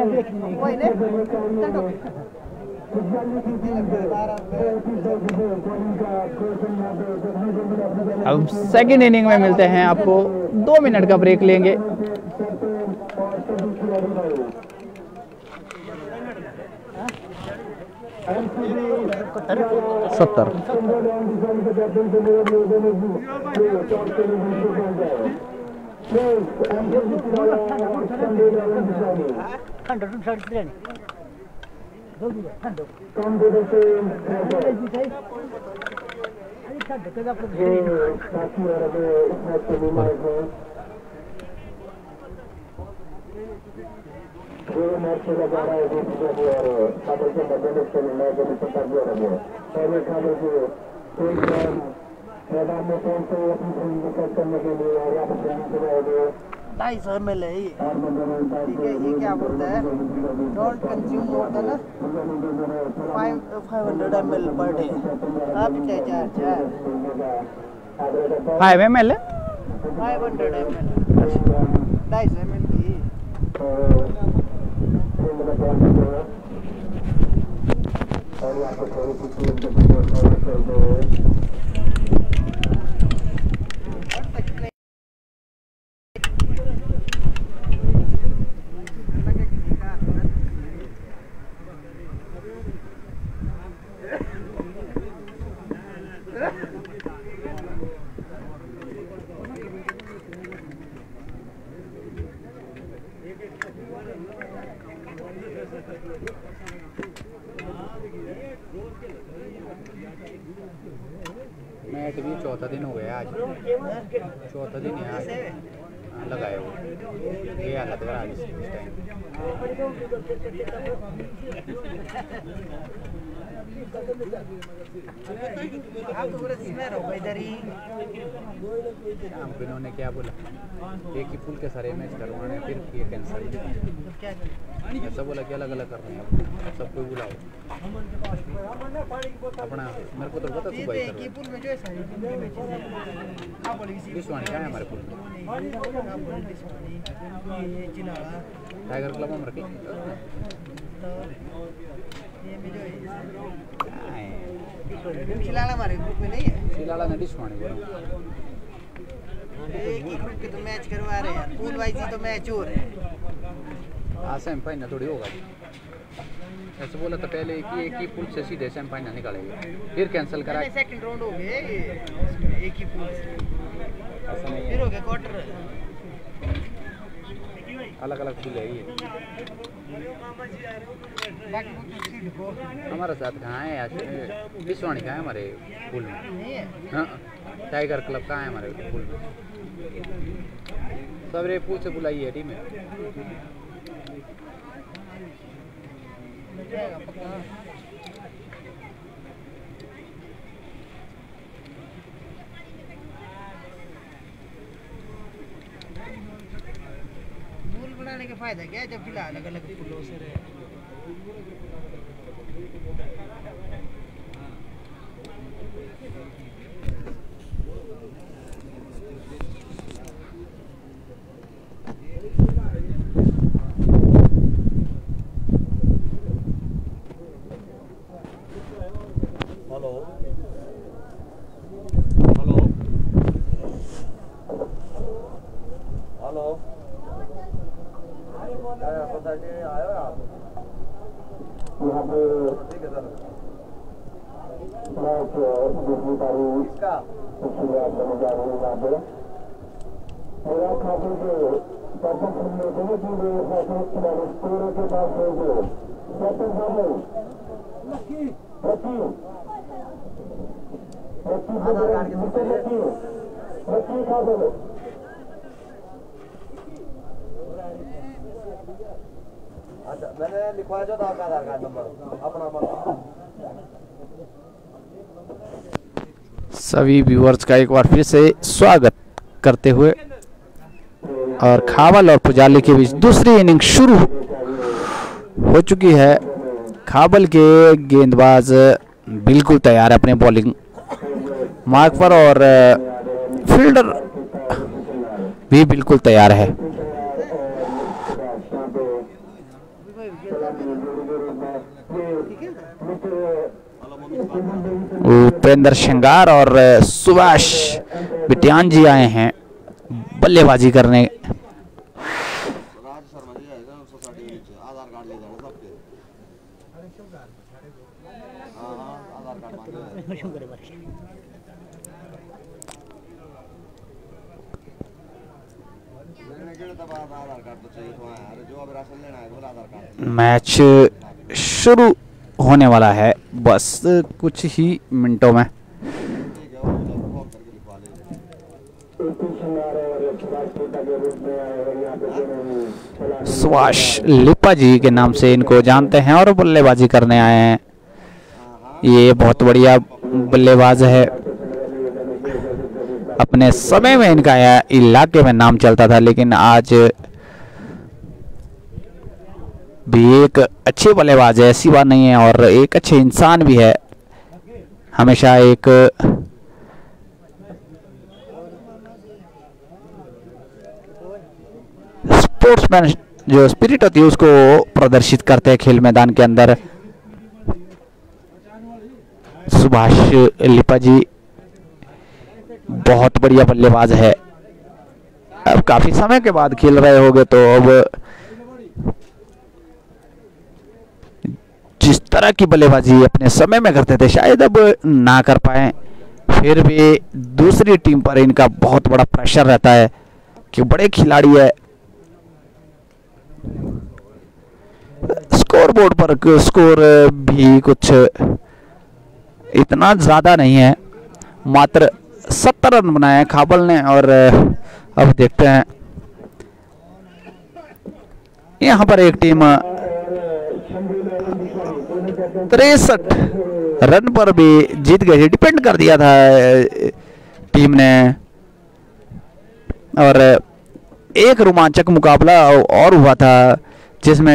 अब सेकंड इनिंग में मिलते हैं आपको। 2 मिनट का ब्रेक लेंगे। सत्तर। मैदान में कौन से अपनी टीम को सेट करने के लिए और आप ध्यान से रहोगे 250 ml है ये। और मंजूर ठीक है, ये क्या बोलता है, don't consume more than 500 ml per day. आप चाहे 4 5 ml है 500 ml 250 ml की। और यहाँ पर थोड़ी सी टीम के बीच मैच भी चौथा दिन हो गया आज, चौथा दिन है आज लगाए हुए। ये हालत है आज इस टाइम। आप तो पूरा इसमें रहो इधर ही। हमको इन्होंने क्या बोला, एक ही पुल के सारे मैच करवाने, फिर ये कैंसिल। ऐसा बोला कि अलग अलग कर रहे हैं, सबको बुलाओ अपना। मेरे को तो पता तू भाई एक ही पुल में जो है सारी टीमें मैचेस हैं। आप बोले किसी विश्वानी क्या है हमारे पुल में? आप बोले विश्वानी, ये चिनाड़ा, टाइगर क्लब हम रखें ये में जो है चिनाड़ा हमारे ग्रुप में नहीं है। शिलाला ने विश्वानी बोला एक ही ग्रुप के तो मैच करवा रहे हैं यार, पूल वाइज ही तो मैच हो रहे हैं। आज सेमीफाइनल थोड़ी होगा। ऐसे बोला था पहले कि एक ही पुल से सीधे सेमीफाइनल निकालेंगे, फिर कैंसिल करा। सेकंड राउंड हो गए ये, एक ही पुल से ऐसा नहीं फिर है, हो गया क्वार्टर। अलग अलग पुल है ये। बाकी पुल सीट को हमारे साथ कहाँ है आज? विश्वानी कहाँ है हमारे पुल में? नहीं है। हाँ, टाइगर क्लब कहाँ है हमारे पुल में? सवेरे पुल से बुलाई है टीम में। पुल बनाने का फायदा क्या है जब फिलहाल अलग अलग पुलों से रहे। हेलो हेलो हेलो, सोसाइटी आए हो आप? यहाँ पे ठीक है सर। मैच देखने का भी किसका? इसलिए आप बने जा रहे हैं यहाँ पे। मेरा खाते के पर्सन सुनने के लिए कि वे फैसले खिलाड़ी स्कोर के पास हो गए। कैप्टन साहब रखी खा दो। अच्छा, मैंने लिखवाया जो था आपका आधार कार्ड नंबर अपना। सभी व्यूअर्स का एक बार फिर से स्वागत करते हुए, और खावल और पुजाली के बीच दूसरी इनिंग शुरू हो चुकी है। खावल के गेंदबाज बिल्कुल तैयार है अपने बॉलिंग मार्क पर, और फील्डर भी बिल्कुल तैयार है। उपेंद्र श्रृंगार और सुभाष बिटियान जी आए हैं बल्लेबाजी करने। राज शर्मा जी आएगा सोसाइटी के नीचे, आधार कार्ड ले जाना सबके। हाँ हाँ, आधार कार्ड मांगे। मैंने कहा दबा आधार कार्ड तो चाहिए तो यार, जो अब राशन लेना है बोला आधार कार्ड। मैच शुरू होने वाला है बस कुछ ही मिनटों में। ठीक है, वो फॉर्म करके लिखवा लीजिए। सुभाष लिपा जी के नाम से इनको जानते हैं और बल्लेबाजी करने आए हैं। ये बहुत बढ़िया बल्लेबाज है। अपने समय में इनका इलाके में नाम चलता था, लेकिन आज भी एक अच्छे बल्लेबाज है, ऐसी बात नहीं है, और एक अच्छे इंसान भी है। हमेशा एक स्पोर्ट्समैन जो स्पिरिट होती है उसको प्रदर्शित करते हैं खेल मैदान के अंदर। सुभाष लिपा जी बहुत बढ़िया बल्लेबाज है। अब काफी समय के बाद खेल रहे होंगे, तो अब जिस तरह की बल्लेबाजी अपने समय में करते थे शायद अब ना कर पाए। फिर भी दूसरी टीम पर इनका बहुत बड़ा प्रेशर रहता है कि बड़े खिलाड़ी है। स्कोर बोर्ड पर स्कोर भी कुछ इतना ज्यादा नहीं है, मात्र 70 रन बनाए हैं खाबल ने। और अब देखते हैं, यहां पर एक टीम 63 रन पर भी जीत गई थी, डिपेंड कर दिया था टीम ने। और एक रोमांचक मुकाबला और हुआ था जिसमें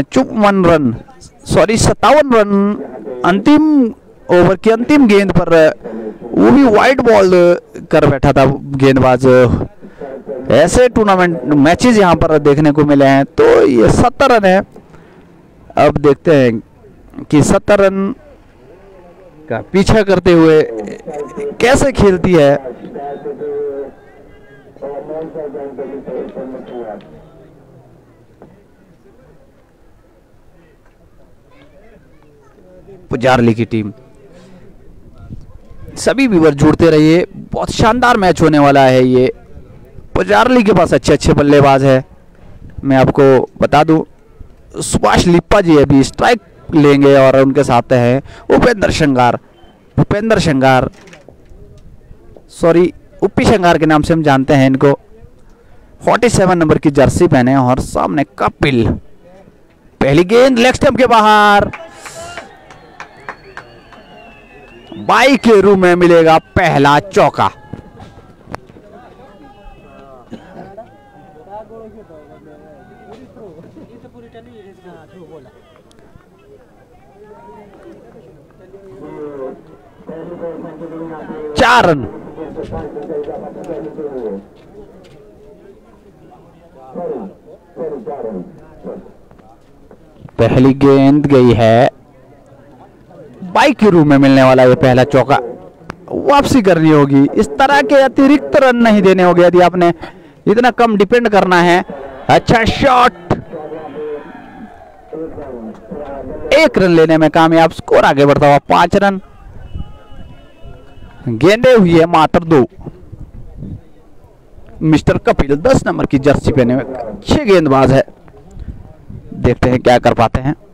57 रन अंतिम ओवर की अंतिम गेंद पर, वो भी वाइड बॉल कर बैठा था गेंदबाज। ऐसे टूर्नामेंट मैचेस यहां पर देखने को मिले हैं। तो ये 70 रन है। अब देखते हैं कि 70 रन का पीछा करते हुए कैसे खेलती है। पुजारली की टीम। सभी व्यूअर जुड़ते रहिए, बहुत शानदार मैच होने वाला है ये। पुजारली के पास अच्छे अच्छे बल्लेबाज है। मैं आपको बता दूं, सुभाष लिप्पा जी अभी स्ट्राइक लेंगे और उनके साथ हैं भूपेंद्र शंगार, सॉरी उपी शंगार के नाम से हम जानते हैं इनको। 47 नंबर की जर्सी पहने और सामने कपिल। पहली गेंद लेग स्टंप के बाहर, बाई के रूम में मिलेगा पहला चौका। चार रन। पहली गेंद गई है, बाइक के रूप में मिलने वाला ये पहला चौका। वापसी करनी होगी, इस तरह के अतिरिक्त रन नहीं देने होंगे यदि आपने इतना कम डिपेंड करना है। अच्छा शॉट, 1 रन लेने में कामयाब, स्कोर आगे बढ़ता हुआ 5 रन। गेंदे हुई है मात्र 2। मिस्टर कपिल 10 नंबर की जर्सी पहने हुए अच्छे गेंदबाज है, देखते हैं क्या कर पाते हैं।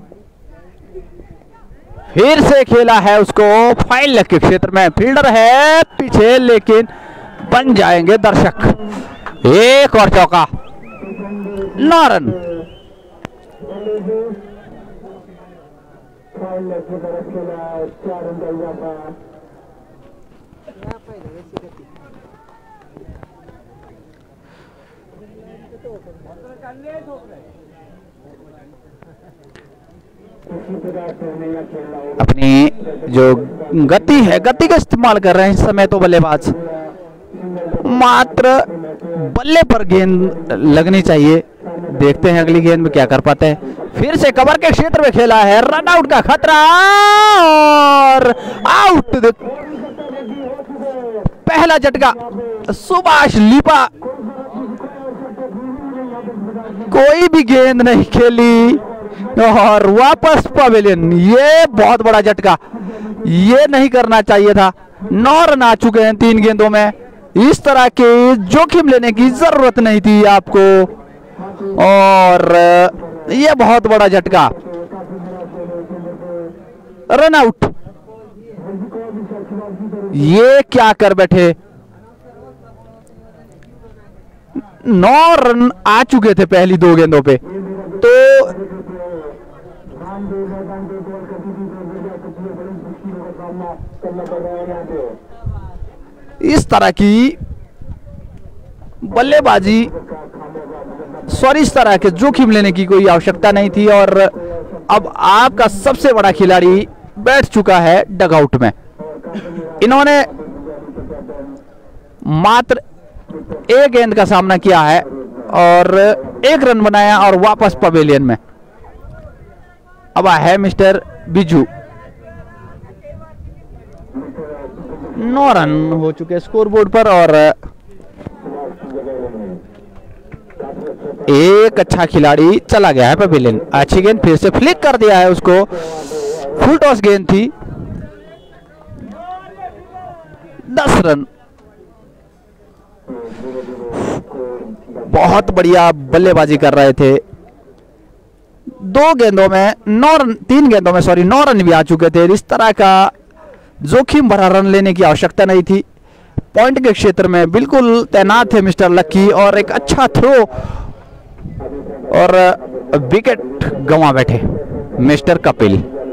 फिर से खेला है उसको फाइल लेग के क्षेत्र में, फील्डर है पीछे लेकिन बन जाएंगे दर्शक। एक और चौका, 9 रन। अपनी जो गति है, गति का इस्तेमाल कर रहे हैं इस समय तो बल्लेबाज। मात्र बल्ले पर गेंद लगनी चाहिए, देखते हैं अगली गेंद में क्या कर पाते हैं। फिर से कवर के क्षेत्र में खेला है, रन आउट का खतरा और आउट। पहला झटका सुभाष लिपा, कोई भी गेंद नहीं खेली और वापस पवेलियन। ये बहुत बड़ा झटका, ये नहीं करना चाहिए था। 9 रन आ चुके हैं 3 गेंदों में। इस तरह के जोखिम लेने की जरूरत नहीं थी आपको, और ये बहुत बड़ा झटका। रन आउट, ये क्या कर बैठे। 9 रन आ चुके थे पहली 2 गेंदों पे, तो इस तरह की बल्लेबाजी सॉरी इस तरह के जोखिम लेने की कोई आवश्यकता नहीं थी। और अब आपका सबसे बड़ा खिलाड़ी बैठ चुका है डगआउट में। इन्होंने मात्र एक गेंद का सामना किया है और 1 रन बनाया और वापस पवेलियन में। अब है मिस्टर बिजू। 9 रन हो चुके स्कोरबोर्ड पर और एक अच्छा खिलाड़ी चला गया है पवेलियन। अच्छी गेंद फिर से फ्लिक कर दिया है उसको। फुल टॉस गेंद थी। 10 रन। बहुत बढ़िया बल्लेबाजी कर रहे थे। 2 गेंदों में 9 रन, 3 गेंदों में 9 रन भी आ चुके थे। इस तरह का जोखिम भरा रन लेने की आवश्यकता नहीं थी। पॉइंट के क्षेत्र में बिल्कुल तैनात थे मिस्टर लक्की और एक अच्छा थ्रो और विकेट गंवा बैठे मिस्टर कपिल।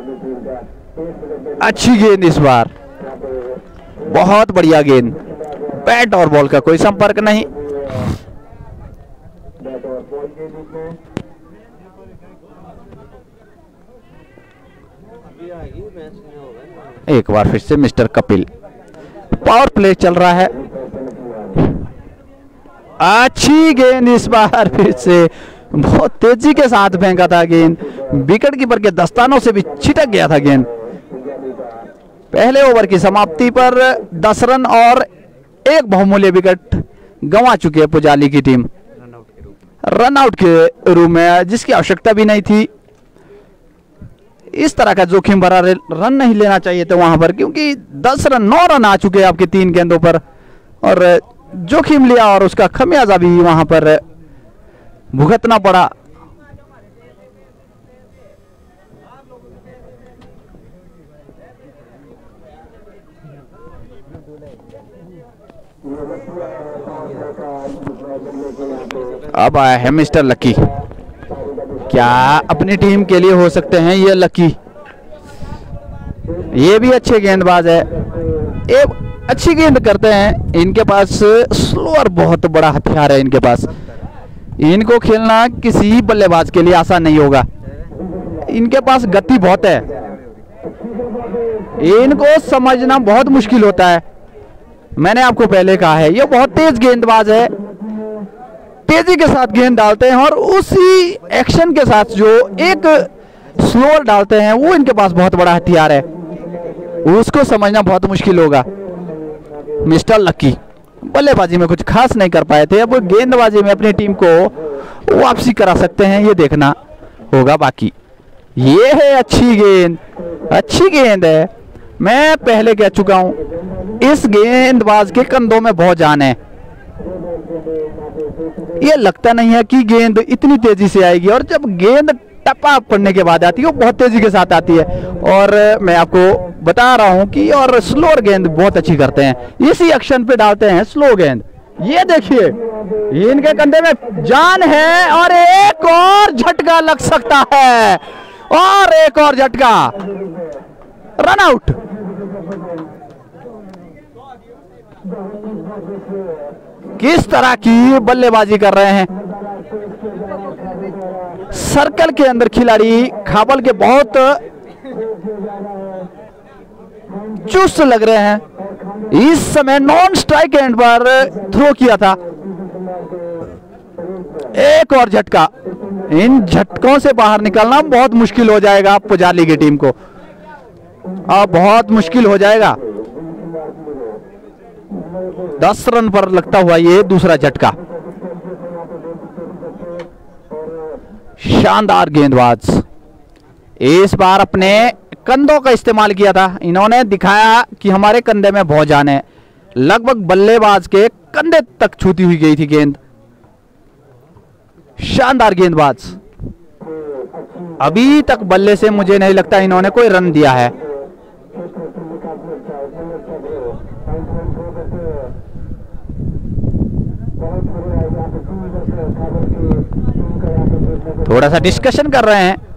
अच्छी गेंद इस बार, बहुत बढ़िया गेंद। बैट और बॉल का कोई संपर्क नहीं। एक बार फिर से मिस्टर कपिल। पावर प्ले चल रहा है। अच्छी गेंद इस बार फिर से, बहुत तेजी के साथ फेंका था गेंद। विकेट कीपर के दस्तानों से भी छिटक गया था गेंद। पहले ओवर की समाप्ति पर 10 रन और एक बहुमूल्य विकेट गंवा चुकी है पुजाली की टीम रन आउट के रूप में, जिसकी आवश्यकता भी नहीं थी। इस तरह का जोखिम भरा रन नहीं लेना चाहिए था वहां पर, क्योंकि 10 रन 9 रन आ चुके हैं आपके 3 गेंदों पर और जोखिम लिया और उसका खमियाजा भी वहां पर भुगतना पड़ा। अब आया है मिस्टर लकी। क्या अपनी टीम के लिए हो सकते हैं ये लकी? ये भी अच्छे गेंदबाज है, ये अच्छी गेंद करते हैं। इनके पास स्लोअर बहुत बड़ा हथियार है इनके पास। इनको खेलना किसी बल्लेबाज के लिए आसान नहीं होगा। इनके पास गति बहुत है, इनको समझना बहुत मुश्किल होता है। मैंने आपको पहले कहा है ये बहुत तेज गेंदबाज है, तेजी के साथ गेंद डालते हैं और उसी एक्शन के साथ जो एक स्लोअर डालते हैं वो इनके पास बहुत बड़ा हथियार है, उसको समझना बहुत मुश्किल होगा। मिस्टर लकी बल्लेबाजी में कुछ खास नहीं कर पाए थे, अब गेंदबाजी में अपनी टीम को वापसी करा सकते हैं, ये देखना होगा। बाकी ये है अच्छी गेंद, अच्छी गेंद है। मैं पहले कह चुका हूं इस गेंदबाज के कंधों में बहुत जान है। ये लगता नहीं है कि गेंद इतनी तेजी से आएगी और जब गेंद टप्पा पड़ने के बाद आती है वो बहुत तेजी के साथ आती है। और मैं आपको बता रहा हूं कि और स्लोअर गेंद बहुत अच्छी करते हैं, इसी एक्शन पे डालते हैं स्लो गेंद। ये देखिए इनके कंधे में जान है और एक और झटका लग सकता है और एक और झटका, रन आउट। किस तरह की बल्लेबाजी कर रहे हैं, सर्कल के अंदर खिलाड़ी खाबल के बहुत चुस्त लग रहे हैं। इस समय नॉन स्ट्राइक एंड पर थ्रो किया था। एक और झटका, इन झटकों से बाहर निकलना बहुत मुश्किल हो जाएगा पुजाली की टीम को, अब बहुत मुश्किल हो जाएगा। 10 रन पर लगता हुआ ये दूसरा झटका। शानदार गेंदबाज, इस बार अपने कंधों का इस्तेमाल किया था। इन्होंने दिखाया कि हमारे कंधे में बहुत जान है। लगभग बल्लेबाज के कंधे तक छूती हुई गई थी गेंद। शानदार गेंदबाज। अभी तक बल्ले से मुझे नहीं लगता इन्होंने कोई रन दिया है। थोड़ा सा डिस्कशन कर रहे हैं।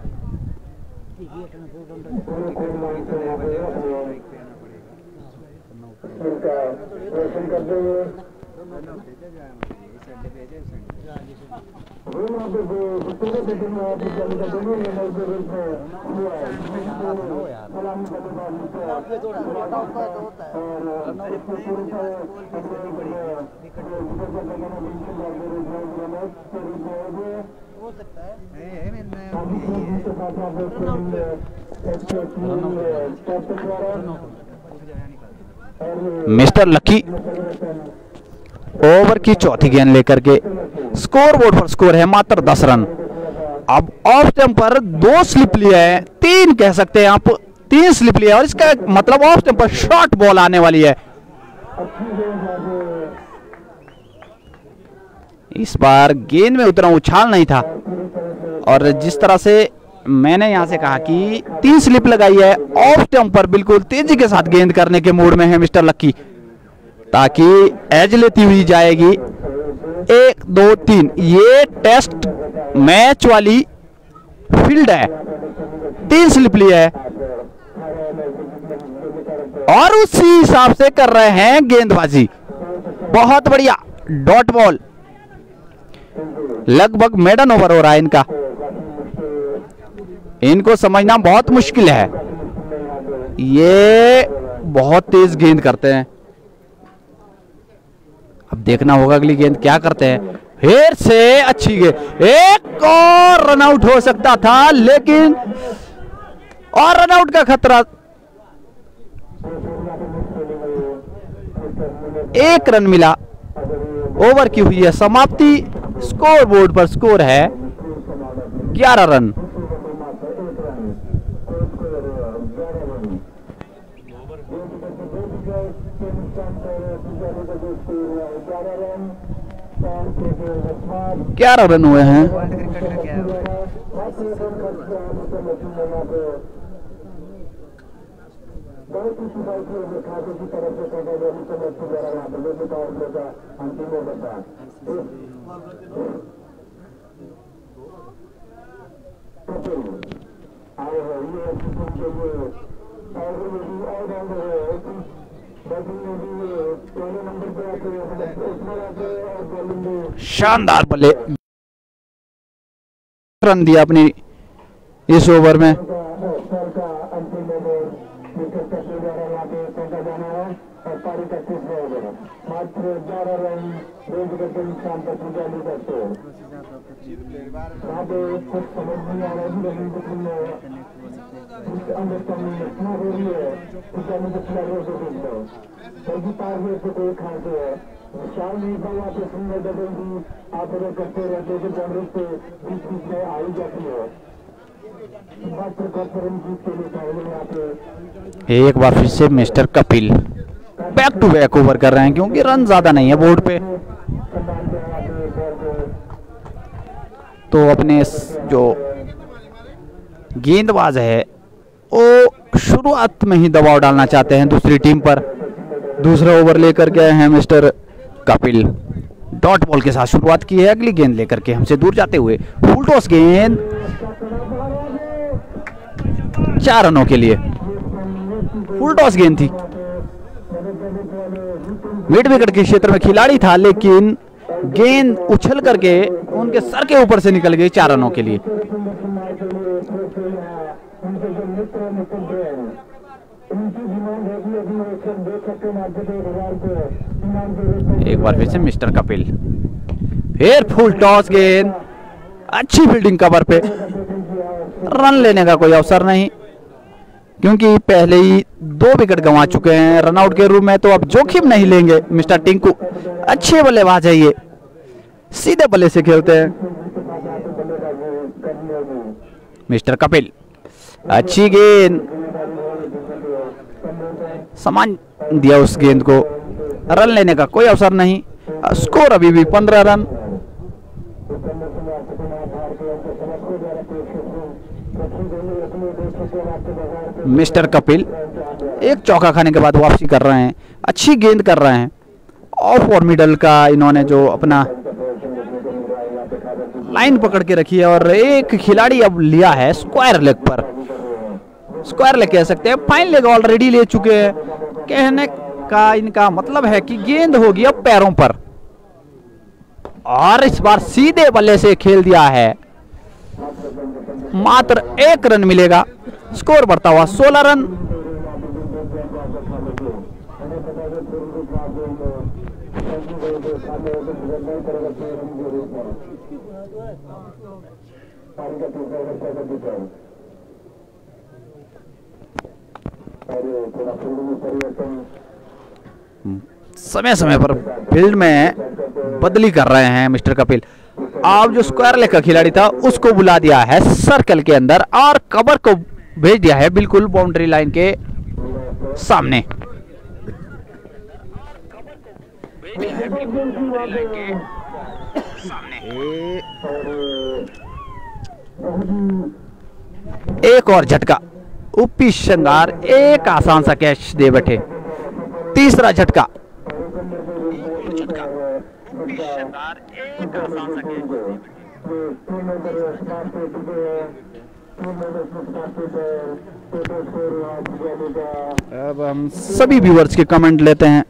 मिस्टर लकी ओवर की चौथी गेंद लेकर के स्कोर बोर्ड पर स्कोर है मात्र 10 रन। अब ऑफ स्टंप पर 2 स्लिप लिया है, 3 कह सकते हैं आप, 3 स्लिप लिया है और इसका मतलब ऑफ स्टंप पर शॉर्ट बॉल आने वाली है। इस बार गेंद में उतना उछाल नहीं था और जिस तरह से मैंने यहां से कहा कि 3 स्लिप लगाई है, ऑफ स्टंप पर बिल्कुल तेजी के साथ गेंद करने के मूड में है मिस्टर लक्की, ताकि एज लेती हुई जाएगी। 1 2 3 ये टेस्ट मैच वाली फील्ड है, 3 स्लिप लिया है और उसी हिसाब से कर रहे हैं गेंदबाजी। बहुत बढ़िया डॉट बॉल, लगभग मेडन ओवर हो रहा है इनका। इनको समझना बहुत मुश्किल है, ये बहुत तेज गेंद करते हैं। अब देखना होगा अगली गेंद क्या करते हैं। फिर से अच्छी गेंद, एक और रन आउट हो सकता था लेकिन और रन आउट का खतरा। 1 रन मिला, ओवर की हुई है समाप्ति। स्कोर बोर्ड पर स्कोर है 11 रन। ग्यारह रन हुए हैं। शानदार बल्ले, रन दिया अपनी इस ओवर में। एक बार फिर से mister Kapil back to back over कर रहे हैं क्योंकि रन ज्यादा नहीं है बोर्ड पे। तो अपने जो गेंदबाज है वो शुरुआत में ही दबाव डालना चाहते हैं दूसरी टीम पर। दूसरा ओवर लेकर के आए हैं मिस्टर कपिल, डॉट बॉल के साथ शुरुआत की है। अगली गेंद लेकर के हमसे दूर जाते हुए फुल टॉस गेंद 4 रनों के लिए। फुल टॉस गेंद थी, मिड विकेट के क्षेत्र में खिलाड़ी था लेकिन गेंद उछल करके उनके सर के ऊपर से निकल गई 4 रनों के लिए। एक बार फिर से मिस्टर कपिल, फिर फुल टॉस गेंद, अच्छी फील्डिंग कवर पे। रन लेने का कोई अवसर नहीं क्योंकि पहले ही 2 विकेट गंवा चुके हैं रन आउट के रूप में, तो अब जोखिम नहीं लेंगे मिस्टर टिंकू। अच्छे बल्लेबाज है ये, सीधे बल्ले से खेलते हैं। मिस्टर कपिल, अच्छी गेंद, समान दिया उस गेंद को, रन लेने का कोई अवसर नहीं। स्कोर अभी भी 15 रन। मिस्टर कपिल एक चौका खाने के बाद वापसी कर रहे हैं, अच्छी गेंद कर रहे हैं। ऑफ और मिडल का इन्होंने जो अपना लाइन पकड़ के रखी है और एक खिलाड़ी अब लिया है स्क्वायर लेग पर। स्क्वायर लेग कह सकते हैं, फाइन लेग ऑलरेडी ले चुके हैं। कहने का इनका मतलब है कि गेंद होगी अब पैरों पर और इस बार सीधे बल्ले से खेल दिया है, मात्र 1 रन मिलेगा। स्कोर बढ़ता हुआ 16 रन। समय समय पर फील्ड में बदली कर रहे हैं मिस्टर कपिल। अब जो स्क्वायर लेग का खिलाड़ी था उसको बुला दिया है सर्कल के अंदर और कवर को भेज दिया है बिल्कुल बाउंड्री लाइन के सामने। एक और झटका, उपी श्रृंगार एक आसान सा कैच दे बैठे। तीसरा झटका, अब हम सभी व्यूअर्स के कमेंट लेते हैं।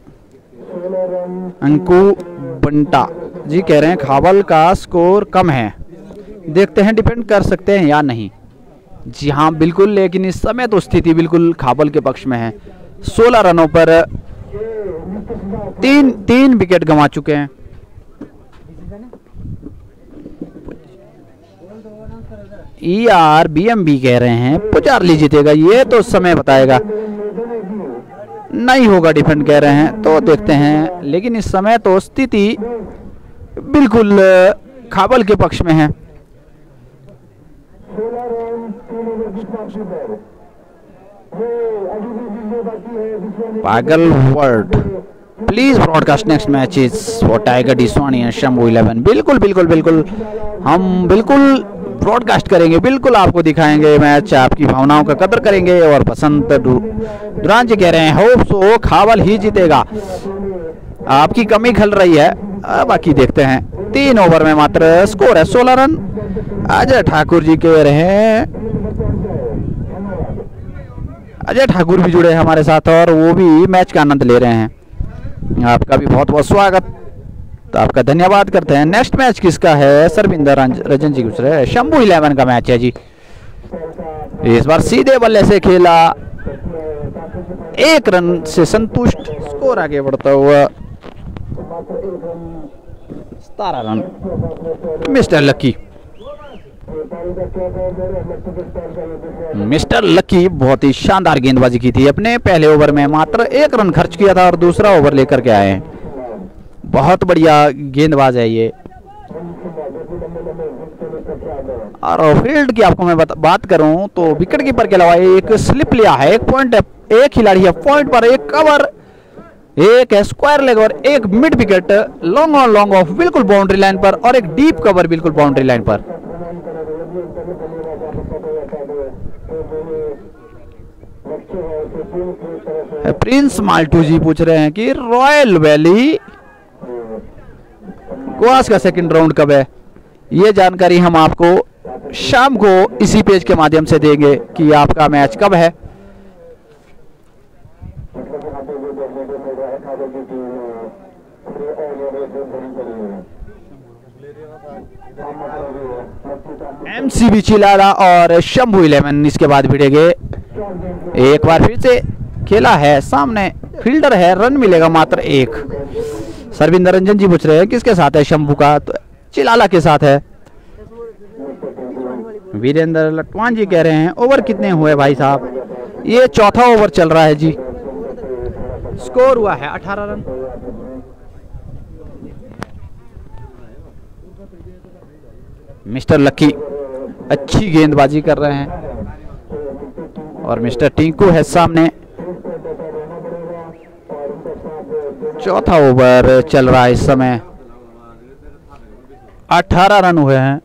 अंकु बंटा जी कह रहे हैं खाबल का स्कोर कम है, देखते हैं डिपेंड कर सकते हैं या नहीं। जी हाँ बिल्कुल, लेकिन इस समय तो स्थिति बिल्कुल खाबल के पक्ष में है। 16 रनों पर तीन विकेट गंवा चुके हैं। ERBMB कह रहे हैं पुजारली जीतेगा, ये तो समय बताएगा। नहीं होगा डिफेंड कह रहे हैं, तो देखते हैं। लेकिन इस समय तो स्थिति बिल्कुल खाबल के पक्ष में है। पागल word please broadcast next matches for Tiger डिसवानी एंड शंभू 11। बिल्कुल बिल्कुल बिल्कुल, हम बिल्कुल ब्रॉडकास्ट करेंगे, बिल्कुल आपको दिखाएंगे मैच, आपकी भावनाओं का कदर करेंगे। और बसंत दुरान जी कह रहे हैं होप सो खाबल ही जीतेगा, आपकी कमी खल रही है। बाकी देखते हैं। 3 ओवर में मात्र स्कोर है 16 रन। अजय ठाकुर जी कह रहे हैं, अजय ठाकुर भी जुड़े हैं हमारे साथ और वो भी मैच का आनंद ले रहे हैं। आपका भी बहुत बहुत स्वागत, तो आपका धन्यवाद करते हैं। नेक्स्ट मैच किसका है? सरविंदर रंजन जी पूछ रहे हैं। शंभू 11 का मैच है जी। इस बार सीधे बल्ले से खेला, 1 रन से संतुष्ट, स्कोर आगे बढ़ता हुआ 17 run. Mister Lucky, mister Lucky बहुत ही शानदार गेंदबाजी की थी अपने पहले ओवर में, मात्र 1 रन खर्च किया था और दूसरा ओवर लेकर के आए हैं। बहुत बढ़िया गेंदबाज है ये। और फील्ड की आपको मैं बात करूं तो विकेट कीपर के अलावा एक स्लिप लिया है, 1 पॉइंट है, एक खिलाड़ी है पॉइंट पर, एक कवर, एक है स्क्वायर लेग और एक mid wicket long on long off बिल्कुल बाउंड्री लाइन पर और एक डीप कवर बिल्कुल बाउंड्री लाइन पर। प्रिंस माल्टू जी पूछ रहे हैं कि रॉयल वैली क्वास का सेकंड राउंड कब है? ये जानकारी हम आपको शाम को इसी पेज के माध्यम से देंगे कि आपका मैच कब है। MCB चिलाला और शंभू 11 इसके बाद भिड़ेंगे। एक बार फिर से खेला है, सामने फील्डर है, रन मिलेगा मात्र 1। सरविंदर रंजन जी पूछ रहे हैं किसके साथ है शंभू का? तो चिलाला के साथ है। वीरेंद्र लटवान जी कह रहे हैं ओवर कितने हुए भाई साहब? ये चौथा ओवर चल रहा है जी। स्कोर हुआ है 18 रन। मिस्टर लकी अच्छी गेंदबाजी कर रहे हैं और मिस्टर टिंकू है सामने। चौथा ओवर चल रहा है इस समय, 18 रन हुए हैं।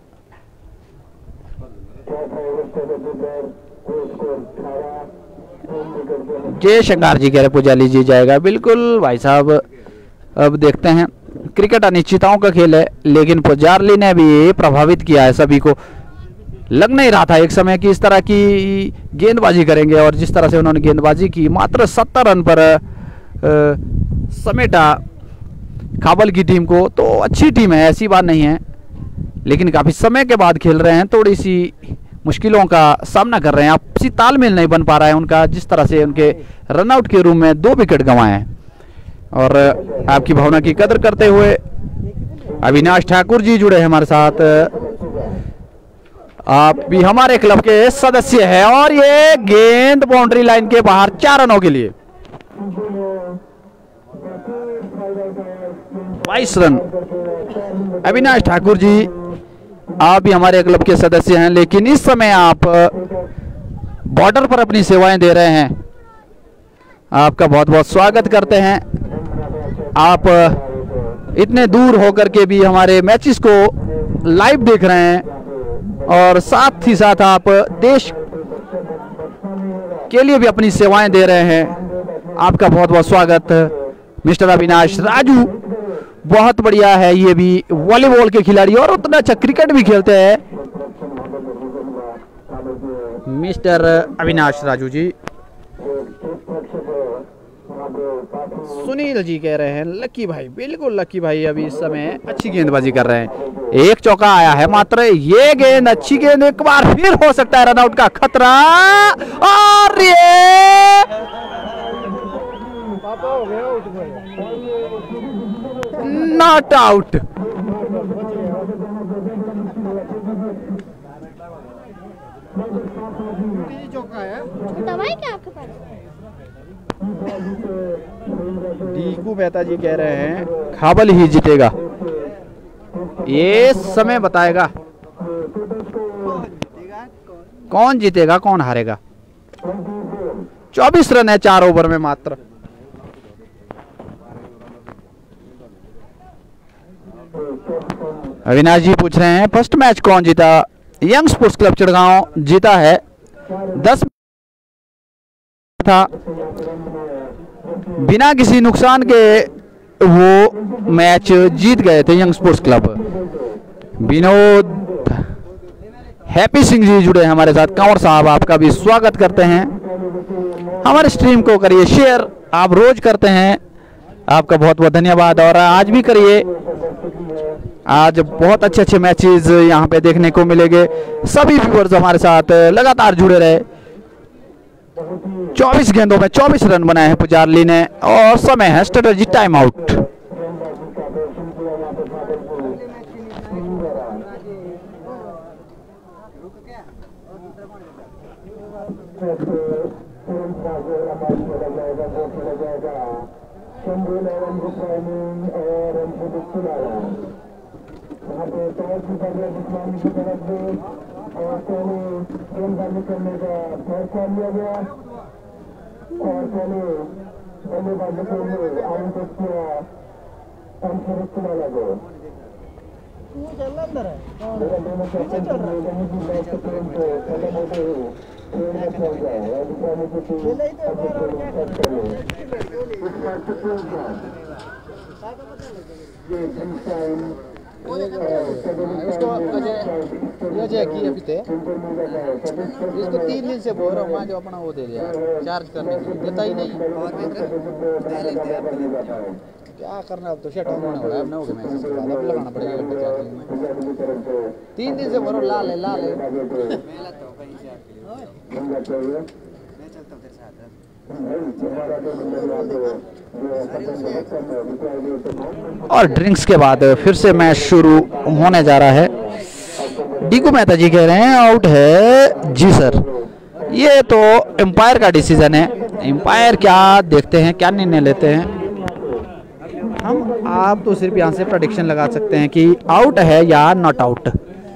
जय शंकर जी कह रहे पुजाली जी जाएगा। बिल्कुल भाई साहब, अब देखते हैं। क्रिकेट अनिश्चितताओं का खेल है, लेकिन पुजारली ने भी प्रभावित किया है सभी को। लग नहीं रहा था एक समय कि इस तरह की गेंदबाजी करेंगे और जिस तरह से उन्होंने गेंदबाजी की, मात्र 70 रन पर समेटा काबल की टीम को, तो अच्छी टीम है, ऐसी बात नहीं है, लेकिन काफ़ी समय के बाद खेल रहे हैं, थोड़ी सी मुश्किलों का सामना कर रहे हैं, आपसी तालमेल नहीं बन पा रहा है उनका, जिस तरह से उनके रनआउट के रूम में 2 विकेट गंवाए हैं। और आपकी भावना की कदर करते हुए अविनाश ठाकुर जी जुड़े हैं हमारे साथ। आप भी हमारे क्लब के सदस्य हैं और ये गेंद बाउंड्री लाइन के बाहर 4 रनों के लिए 22 रन। अविनाश ठाकुर जी, आप भी हमारे क्लब के सदस्य हैं, लेकिन इस समय आप बॉर्डर पर अपनी सेवाएं दे रहे हैं। आपका बहुत बहुत स्वागत करते हैं। आप इतने दूर होकर के भी हमारे मैचेस को लाइव देख रहे हैं और साथ ही साथ आप देश के लिए भी अपनी सेवाएं दे रहे हैं। आपका बहुत बहुत स्वागत मिस्टर अविनाश राजू। बहुत बढ़िया है, ये भी वॉलीबॉल के खिलाड़ी और उतना अच्छा क्रिकेट भी खेलते हैं मिस्टर अविनाश राजू जी। सुनील जी कह रहे हैं लकी भाई, बिल्कुल लकी भाई अभी इस समय अच्छी गेंदबाजी कर रहे हैं। एक चौका आया है मात्र, ये गेंद अच्छी गेंद, एक बार फिर हो सकता है रनआउट का खतरा और ये नॉट आउट। डीकू मेहता जी कह रहे हैं काबल ही जीतेगा, ये समय बताएगा कौन जीतेगा कौन हारेगा। 24 रन है 4 ओवर में मात्र। अविनाश जी पूछ रहे हैं फर्स्ट मैच कौन जीता। यंग स्पोर्ट्स क्लब चिड़गांव जीता है, 10 था, बिना किसी नुकसान के वो मैच जीत गए थे young sports club. Vinod Happy Singh ji जुड़े हैं हमारे साथ। कंवर साहब, आपका भी स्वागत करते हैं। हमारे स्ट्रीम को करिए शेयर, आप रोज करते हैं, आपका बहुत बहुत धन्यवाद। और आज भी करिए, आज बहुत अच्छे अच्छे मैचेस यहाँ पे देखने को मिलेंगे। सभी व्यूअर्स हमारे साथ लगातार जुड़े रहे। 24 गेंदों में 24 रन बनाए हैं पुजारली ने और समय है स्ट्रेटेजी टाइम आउट। इसको 3 दिन से बोल रहा हूँ, जो अपना वो दे दिया चार्ज करने देता ही नहीं। क्या करना अब तो शट ऑन होने वाला है, अब ना हो गया मैसेज के बाद अब लगाना पड़ेगा घंटे चार्जिंग में। 3 दिन से बोल रहा हूँ लाल है लाल है। और ड्रिंक्स के बाद फिर से मैच शुरू होने जा रहा है। डीकू मेहता जी कह रहे हैं आउट है जी सर। ये तो एम्पायर का डिसीजन है, एम्पायर क्या देखते हैं, क्या निर्णय लेते हैं। हम आप तो सिर्फ यहाँ से प्रेडिक्शन लगा सकते हैं कि आउट है या नॉट आउट।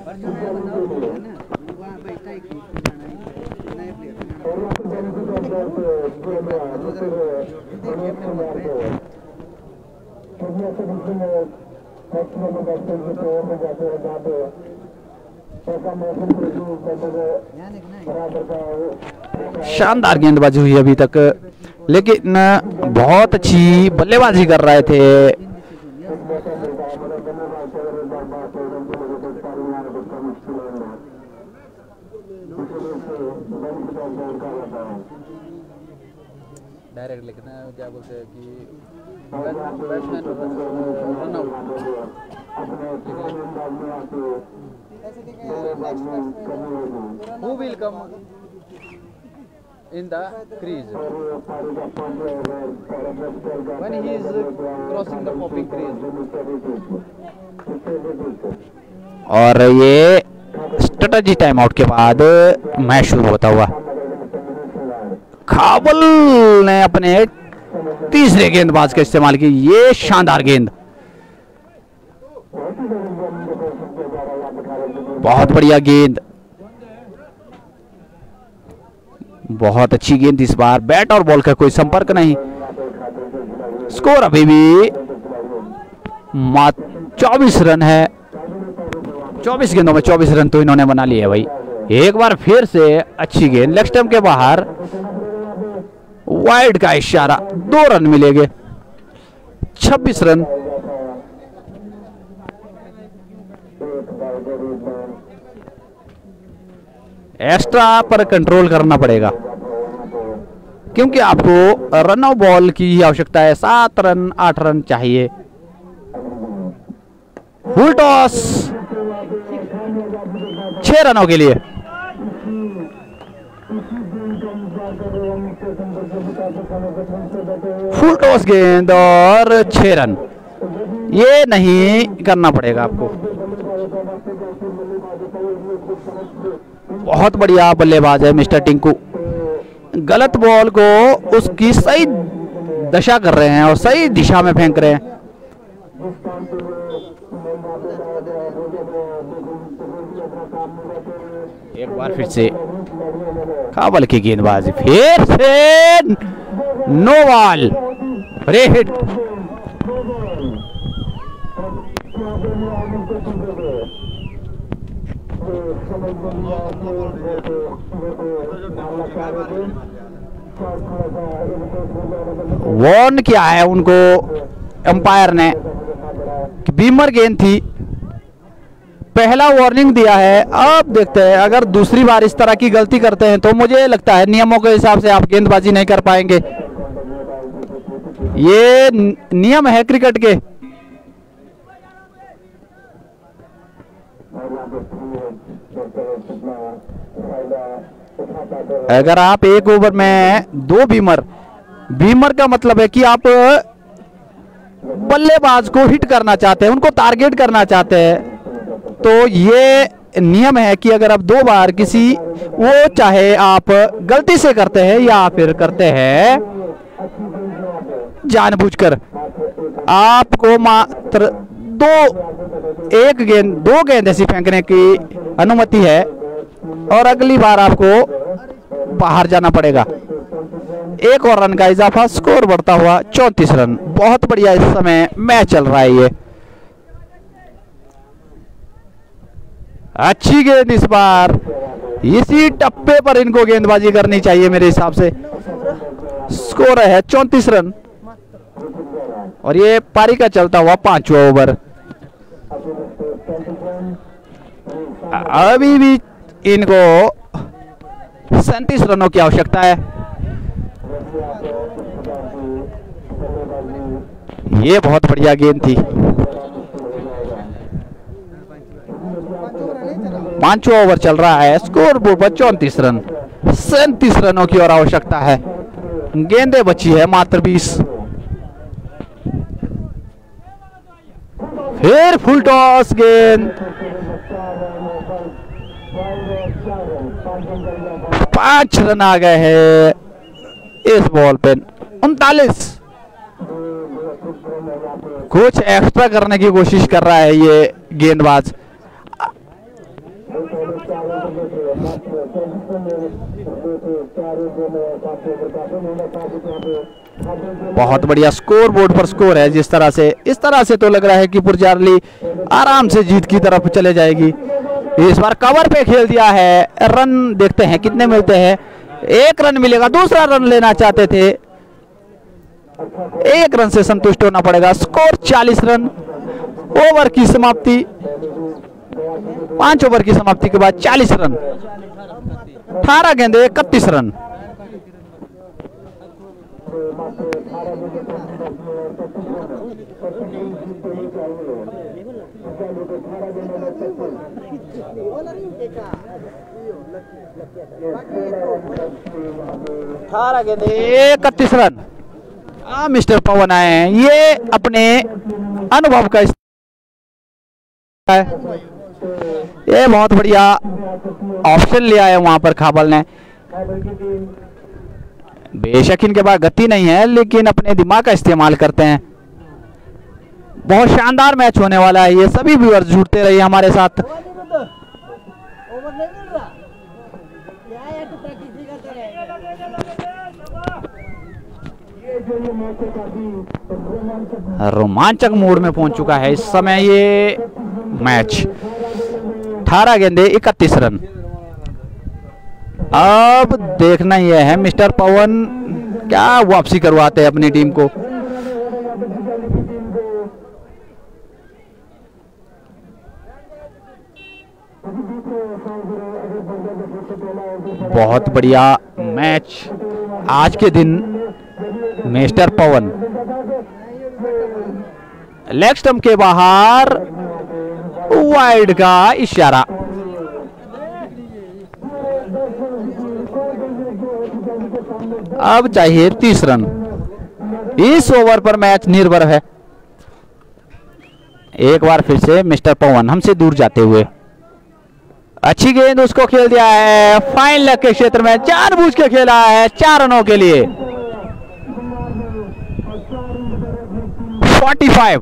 शानदार गेंदबाजी हुई अभी तक, लेकिन बहुत अच्छी बल्लेबाजी कर रहे थे। डायरेक्ट लिखना क्या बोलते हैं कि Who will come in the crease when he is crossing the popping crease? और ये स्ट्रेटजी टाइम आउट के बाद मैच शुरू होता हुआ काबुल ने अपने तीसरे गेंदबाज का इस्तेमाल की। ये शानदार गेंद, बहुत बढ़िया गेंद, बहुत अच्छी गेंद। इस बार बैट और बॉल का कोई संपर्क नहीं। स्कोर अभी भी 24 रन है। 24 गेंदों में 24 रन तो इन्होंने बना लिए है भाई। एक बार फिर से अच्छी गेंद, लेग स्टंप के बाहर, वाइड का इशारा, 2 रन मिलेंगे। 26 रन। एक्स्ट्रा पर कंट्रोल करना पड़ेगा क्योंकि आपको रन ऑफ बॉल की आवश्यकता है। 7 रन 8 रन चाहिए। फुल टॉस 6 रनों के लिए। फुल टॉस गेंद और 6 रन। ये नहीं करना पड़ेगा आपको। बहुत बढ़िया बल्लेबाज है मिस्टर टिंकू। गलत बॉल को उसकी सही दशा कर रहे हैं और सही दिशा में फेंक रहे हैं। एक बार फिर से काबुल की गेंदबाजी, फिर से नो बॉल, रे हिट। वार्न किया है उनको अंपायर ने कि बीमर गेंद थी। पहला वार्निंग दिया है। अब देखते हैं अगर दूसरी बार इस तरह की गलती करते हैं तो मुझे लगता है नियमों के हिसाब से आप गेंदबाजी नहीं कर पाएंगे। ये नियम है क्रिकेट के। अगर आप एक ओवर में 2 बीमर का मतलब है कि आप बल्लेबाज को हिट करना चाहते हैं, उनको टारगेट करना चाहते हैं, तो ये नियम है कि अगर आप 2 बार किसी, वो चाहे आप गलती से करते हैं या फिर करते हैं जानबूझकर, आपको मात्र 2 गेंद ऐसी फेंकने की अनुमति है और अगली बार आपको बाहर जाना पड़ेगा। 1 और रन का इजाफा, स्कोर बढ़ता हुआ 34 रन। बहुत बढ़िया इस समय मैच चल रहा है। ये अच्छी गेंद इस बार, इसी टप्पे पर इनको गेंदबाजी करनी चाहिए मेरे हिसाब से। स्कोर है 34 रन और ये पारी का चलता हुआ 5वां ओवर। अभी भी इनको 37 रनों की आवश्यकता है। ये बहुत बढ़िया गेंद थी। 5वां ओवर चल रहा है। स्कोर बोर्ड पर 34 रन। 37 रनों की और आवश्यकता है। गेंदें बची है मात्र 20। फिर फुल टॉस गेंद, 5 रन आ गए हैं इस बॉल पे। 39। कुछ एक्स्ट्रा करने की कोशिश कर रहा है ये गेंदबाज। बहुत बढ़िया स्कोर बोर्ड पर स्कोर है। इस तरह से तो लग रहा है कि पुरजारली आराम से जीत की तरफ चले जाएगी। इस बार कवर पे खेल दिया है। रन देखते हैं कितने मिलते हैं। 1 रन मिलेगा। दूसरा रन लेना चाहते थे, 1 रन से संतुष्ट होना पड़ेगा। Score 40 run. ओवर की समाप्ति, 5 ओवर की समाप्ति के बाद 40 रन। 18 गेंदे 31 रन। अठारह गेंदे 31 रन। मिस्टर पवन आए हैं, ये अपने अनुभव का है, ये बहुत बढ़िया ऑप्शन लिया है वहां पर खाबल ने। बेशक इनके पास गति नहीं है लेकिन अपने दिमाग का इस्तेमाल करते हैं। बहुत शानदार मैच होने वाला है, ये सभी व्यूअर्स जुड़ते रहिए हमारे साथ। रोमांचक मोड में पहुंच चुका है इस समय ये मैच। 18 गेंदे 31 रन। अब देखना यह है मिस्टर पवन क्या वापसी करवाते हैं अपनी टीम को। बहुत बढ़िया मैच आज के दिन। मिस्टर पवन लेग स्टंप के बाहर वाइड का इशारा। अब चाहिए 30 रन। इस ओवर पर मैच निर्भर है। एक बार फिर से मिस्टर पवन हमसे दूर जाते हुए, अच्छी गेंद उसको खेल दिया है फाइन लेग के क्षेत्र में, जानबूझ के खेला है 4 रनों के लिए। 45।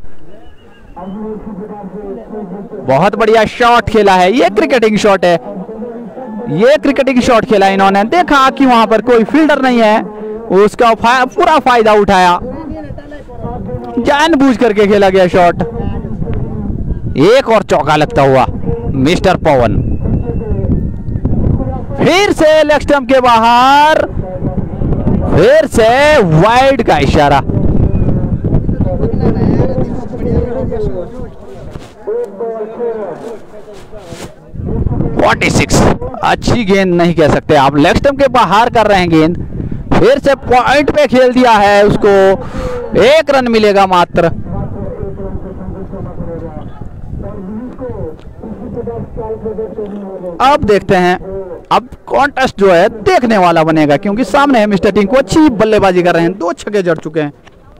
बहुत बढ़िया शॉट खेला है, ये क्रिकेटिंग शॉट है, ये क्रिकेटिंग शॉट खेला इन्होंने। देखा कि वहां पर कोई फील्डर नहीं है, उसका पूरा फायदा उठाया, जानबूझ करके खेला गया शॉट। एक और चौका लगता हुआ मिस्टर पवन, फिर से लेग स्टंप के बाहर, फिर से वाइड का इशारा। 46। अच्छी गेंद नहीं कह सकते आप, लेग स्टंप के बाहर कर रहे हैं गेंद, फिर से पॉइंट पे खेल दिया है उसको। 1 रन मिलेगा मात्र। अब देखते हैं, अब कॉन्टेस्ट जो है देखने वाला बनेगा क्योंकि सामने है मिस्टर टिंकू, अच्छी बल्लेबाजी कर रहे हैं, 2 छक्के जड़ चुके हैं।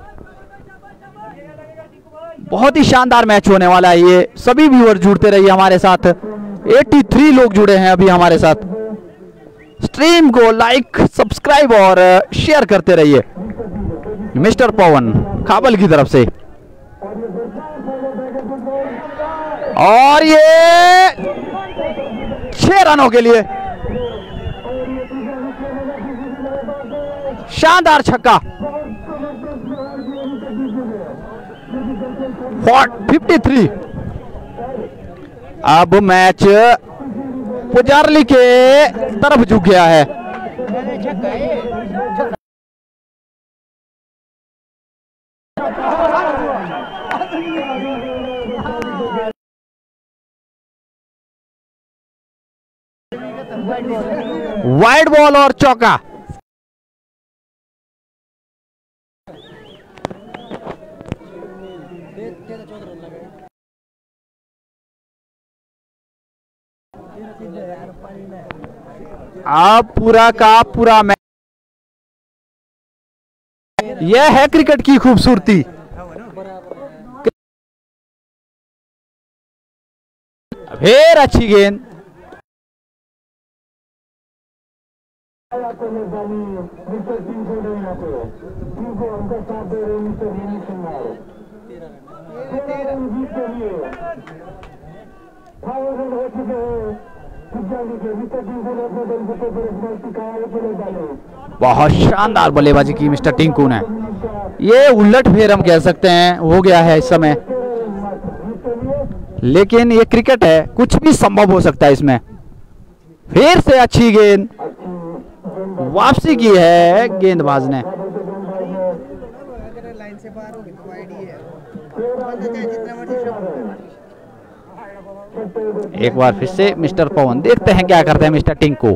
बहुत ही शानदार मैच होने वाला है ये। सभी व्यूअर जुड़ते रहिए हमारे साथ। 83 लोग जुड़े हैं अभी हमारे साथ। स्ट्रीम को लाइक, सब्सक्राइब और शेयर करते रहिए। मिस्टर पवन खाबल की तरफ से, और ये 6 रनों के लिए शानदार छक्का। 53। अब मैच पुजारली के तरफ झुक गया है। वाइड बॉल और चौका। अब पूरा का पूरा मैच, यह है क्रिकेट की खूबसूरती। फिर अच्छी गेंद, बहुत शानदार बल्लेबाजी की मिस्टर टिंकू ने। ये उलट फेर हम कह सकते हैं हो गया है इस समय, लेकिन ये क्रिकेट है, कुछ भी संभव हो सकता है इसमें। फिर से अच्छी गेंद, वापसी की है गेंदबाज ने। एक बार फिर से मिस्टर पवन, देखते हैं क्या करते हैं मिस्टर टिंकू।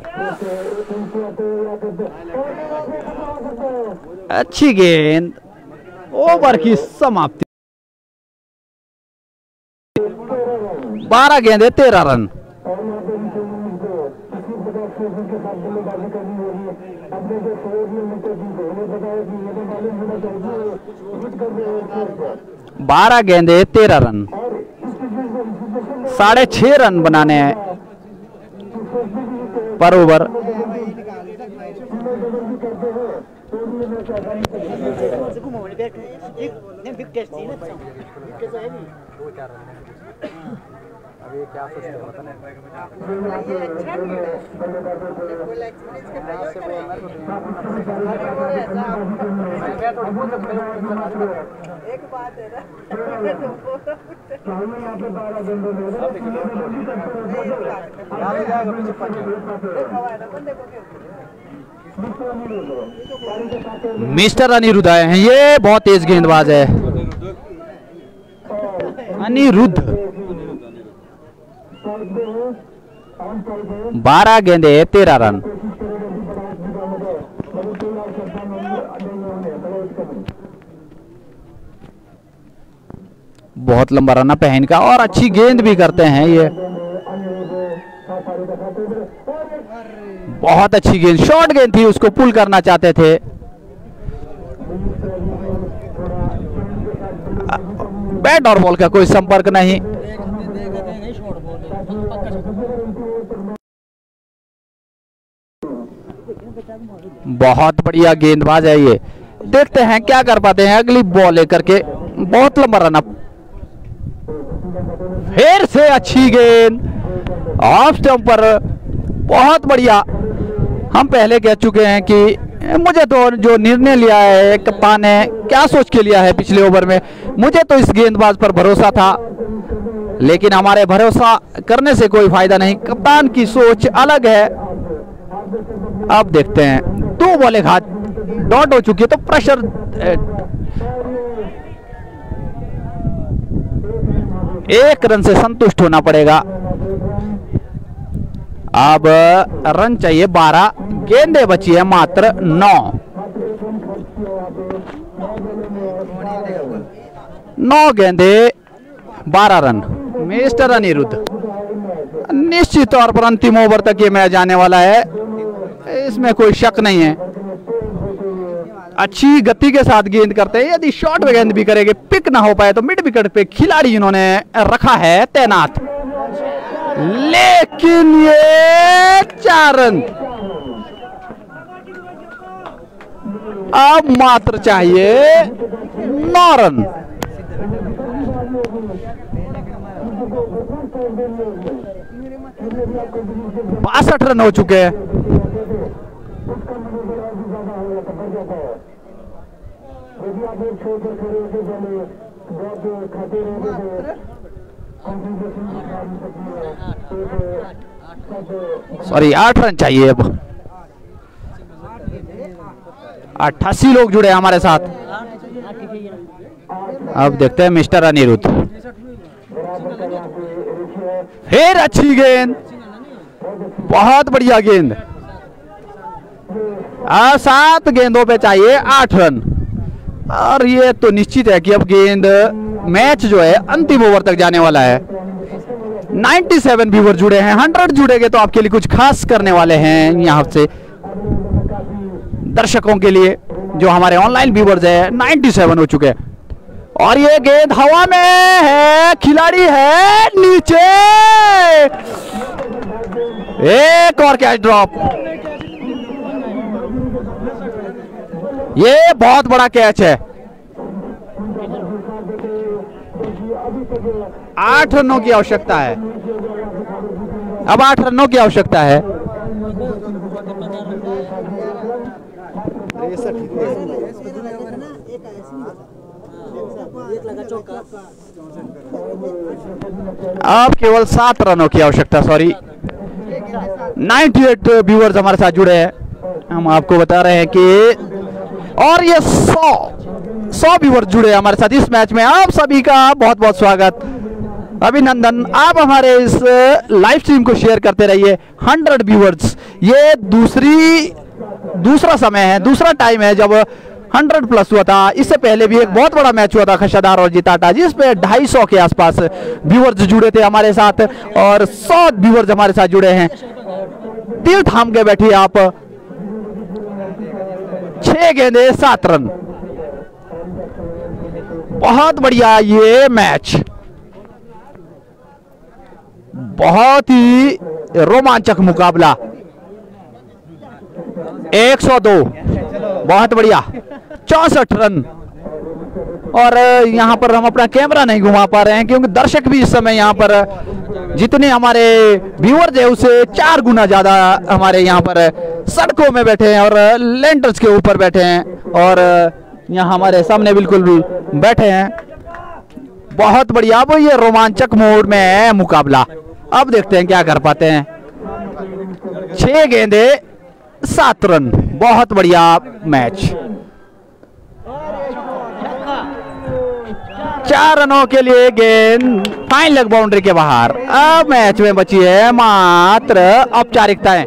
अच्छी गेंद, ओवर की समाप्ति। 12 गेंदे 13 रन। और यहाँ पे इनके किसी प्रकार से उनके साथ बल्लेबाजी करनी होगी। अपने जो 100 मीटर की उन्हें बताया कि ये मालूम होना चाहिए हिट कर रहे हैं 12 गेंदे 13 रन, 6.5 रन बनाने हैं पर ओवर। अभी क्या सोचते हो एक बात है ना मिस्टर अनिरुद्ध आए हैं, ये बहुत तेज गेंदबाज है अनिरुद्ध। 12 गेंदे 13 रन। बहुत लंबा रन है इनका और अच्छी गेंद भी करते हैं ये। बहुत अच्छी गेंद, शॉर्ट गेंद थी, उसको पुल करना चाहते थे। बैट और बॉल का कोई संपर्क नहीं। बहुत बढ़िया गेंदबाज है ये, देखते हैं क्या कर पाते हैं अगली बॉल लेकर के। बहुत लंबा रन अप, फिर से अच्छी गेंद ऑफ स्टंप पर, बहुत बढ़िया। हम पहले कह चुके हैं कि मुझे तो जो निर्णय लिया है कप्तान ने, क्या सोच के लिया है पिछले ओवर में, मुझे तो इस गेंदबाज पर भरोसा था, लेकिन हमारे भरोसा करने से कोई फायदा नहीं, कप्तान की सोच अलग है। अब देखते हैं, 2 बॉलें डॉट हो चुकी है तो प्रेशर, एक रन से संतुष्ट होना पड़ेगा। अब रन चाहिए 12, गेंदें बची है मात्र 9 गेंदे 12 रन। मिस्टर अनिरुद्ध, निश्चित तौर पर अंतिम ओवर तक ये मैच जाने वाला है, इसमें कोई शक नहीं है। अच्छी गति के साथ गेंद करते हैं, यदि शॉर्ट में गेंद भी करेंगे, पिक ना हो पाए तो मिड विकेट पे खिलाड़ी इन्होंने रखा है तैनात, लेकिन ये 4 रन। अब मात्र चाहिए 9 रन। 62 रन हो चुके हैं। सॉरी, 8 रन चाहिए। अब 88 लोग जुड़े हमारे साथ। अब देखते हैं मिस्टर अनिरुद्ध, फिर अच्छी गेंद, बहुत बढ़िया गेंद। 7 गेंदों पे चाहिए 8 रन, और ये तो निश्चित है कि अब गेंद मैच जो है अंतिम ओवर तक जाने वाला है। 97 व्यूअर जुड़े हैं, 100 जुड़ेंगे तो आपके लिए कुछ खास करने वाले हैं यहाँ से दर्शकों के लिए जो हमारे ऑनलाइन व्यूअर्स है। 97 हो चुके हैं और ये गेंद हवा में है, खिलाड़ी है नीचे, एक और कैच ड्रॉप। ये बहुत बड़ा कैच है। 8 रनों की आवश्यकता है, अब 8 रनों की आवश्यकता है। अब केवल 7 रनों की आवश्यकता, सॉरी। 98 व्यूअर्स हमारे साथ जुड़े हैं, हम आपको बता रहे हैं कि, और ये 100 व्यूअर्स जुड़े हमारे साथ इस मैच में। आप सभी का बहुत बहुत स्वागत, अभिनंदन। आप हमारे इस लाइव स्ट्रीम को शेयर करते रहिए। 100 व्यूअर्स, ये दूसरा समय है, दूसरा टाइम है जब 100+ हुआ था। इससे पहले भी एक बहुत बड़ा मैच हुआ था खशादार और जिताटा, जिसपे 250 के आसपास व्यूअर्स जुड़े थे हमारे साथ, और 100 व्यूअर्स हमारे साथ जुड़े हैं। दिल थाम के बैठिए आप। 6 गेंदे 7 रन, बहुत बढ़िया ये मैच, बहुत ही रोमांचक मुकाबला। 102, बहुत बढ़िया, 64 रन। और यहाँ पर हम अपना कैमरा नहीं घुमा पा रहे हैं क्योंकि दर्शक भी इस समय यहाँ पर जितने हमारे व्यूअर्स है उससे 4 गुना ज्यादा हमारे यहाँ पर सड़कों में बैठे हैं और लेंटर्स के ऊपर बैठे हैं, और यहाँ हमारे सामने बिल्कुल भी बैठे हैं। बहुत बढ़िया, वो ये रोमांचक मोड में है मुकाबला। अब देखते हैं क्या कर पाते हैं। 6 गेंदे 7 रन, बहुत बढ़िया मैच। 4 रनों के लिए गेंद फाइन लेग बाउंड्री के बाहर। अब मैच में बची है मात्र औपचारिकताएं।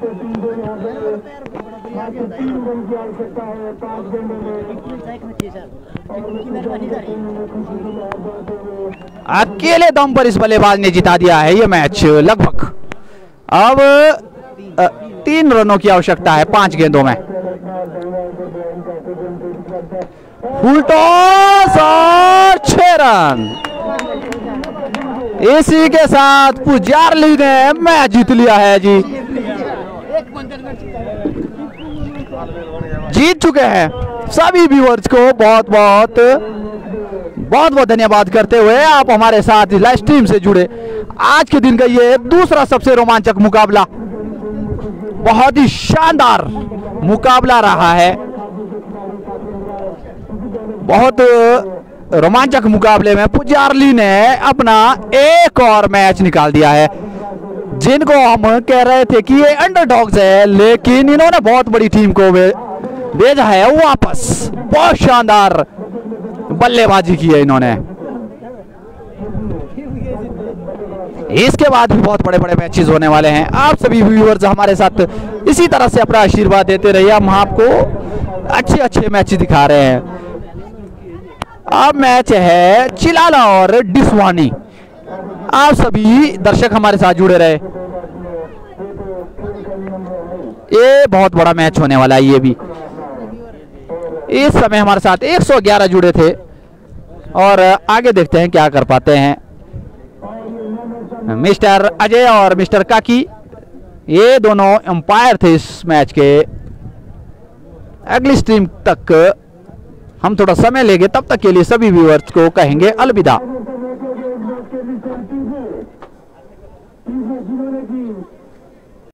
अकेले दम पर इस बल्लेबाज ने जिता दिया है ये मैच लगभग। अब 3 रनों की आवश्यकता है 5 गेंदों में। फुल टॉस और 6 रन। इसी के साथ पुजारली ने मैच जीत लिया है जी, जीत चुके हैं। सभी व्यूअर्स को बहुत बहुत धन्यवाद करते हुए आप हमारे साथ लाइव स्ट्रीम से जुड़े। आज के दिन का ये दूसरा सबसे रोमांचक मुकाबला, बहुत ही शानदार मुकाबला रहा है। बहुत रोमांचक मुकाबले में पुजारली ने अपना एक और मैच निकाल दिया है। जिनको हम कह रहे थे कि ये अंडरडॉग्स है, लेकिन इन्होंने बहुत बड़ी टीम को भेजा है वापस। बहुत शानदार बल्लेबाजी की है इन्होंने। इसके बाद भी बहुत बड़े बड़े मैचेस होने वाले हैं। आप सभी व्यूअर्स हमारे साथ इसी तरह से अपना आशीर्वाद देते रहिए। हम आपको अच्छे अच्छे मैच दिखा रहे हैं। अब मैच है चिलाला और डिसवानी। आप सभी दर्शक हमारे साथ जुड़े रहे, ये बहुत बड़ा मैच होने वाला है। ये भी इस समय हमारे साथ 111 जुड़े थे, और आगे देखते हैं क्या कर पाते हैं। मिस्टर अजय और मिस्टर काकी, ये दोनों अंपायर थे इस मैच के। अगली स्ट्रीम तक हम थोड़ा समय लेंगे, तब तक के लिए सभी व्यूअर्स को कहेंगे अलविदा।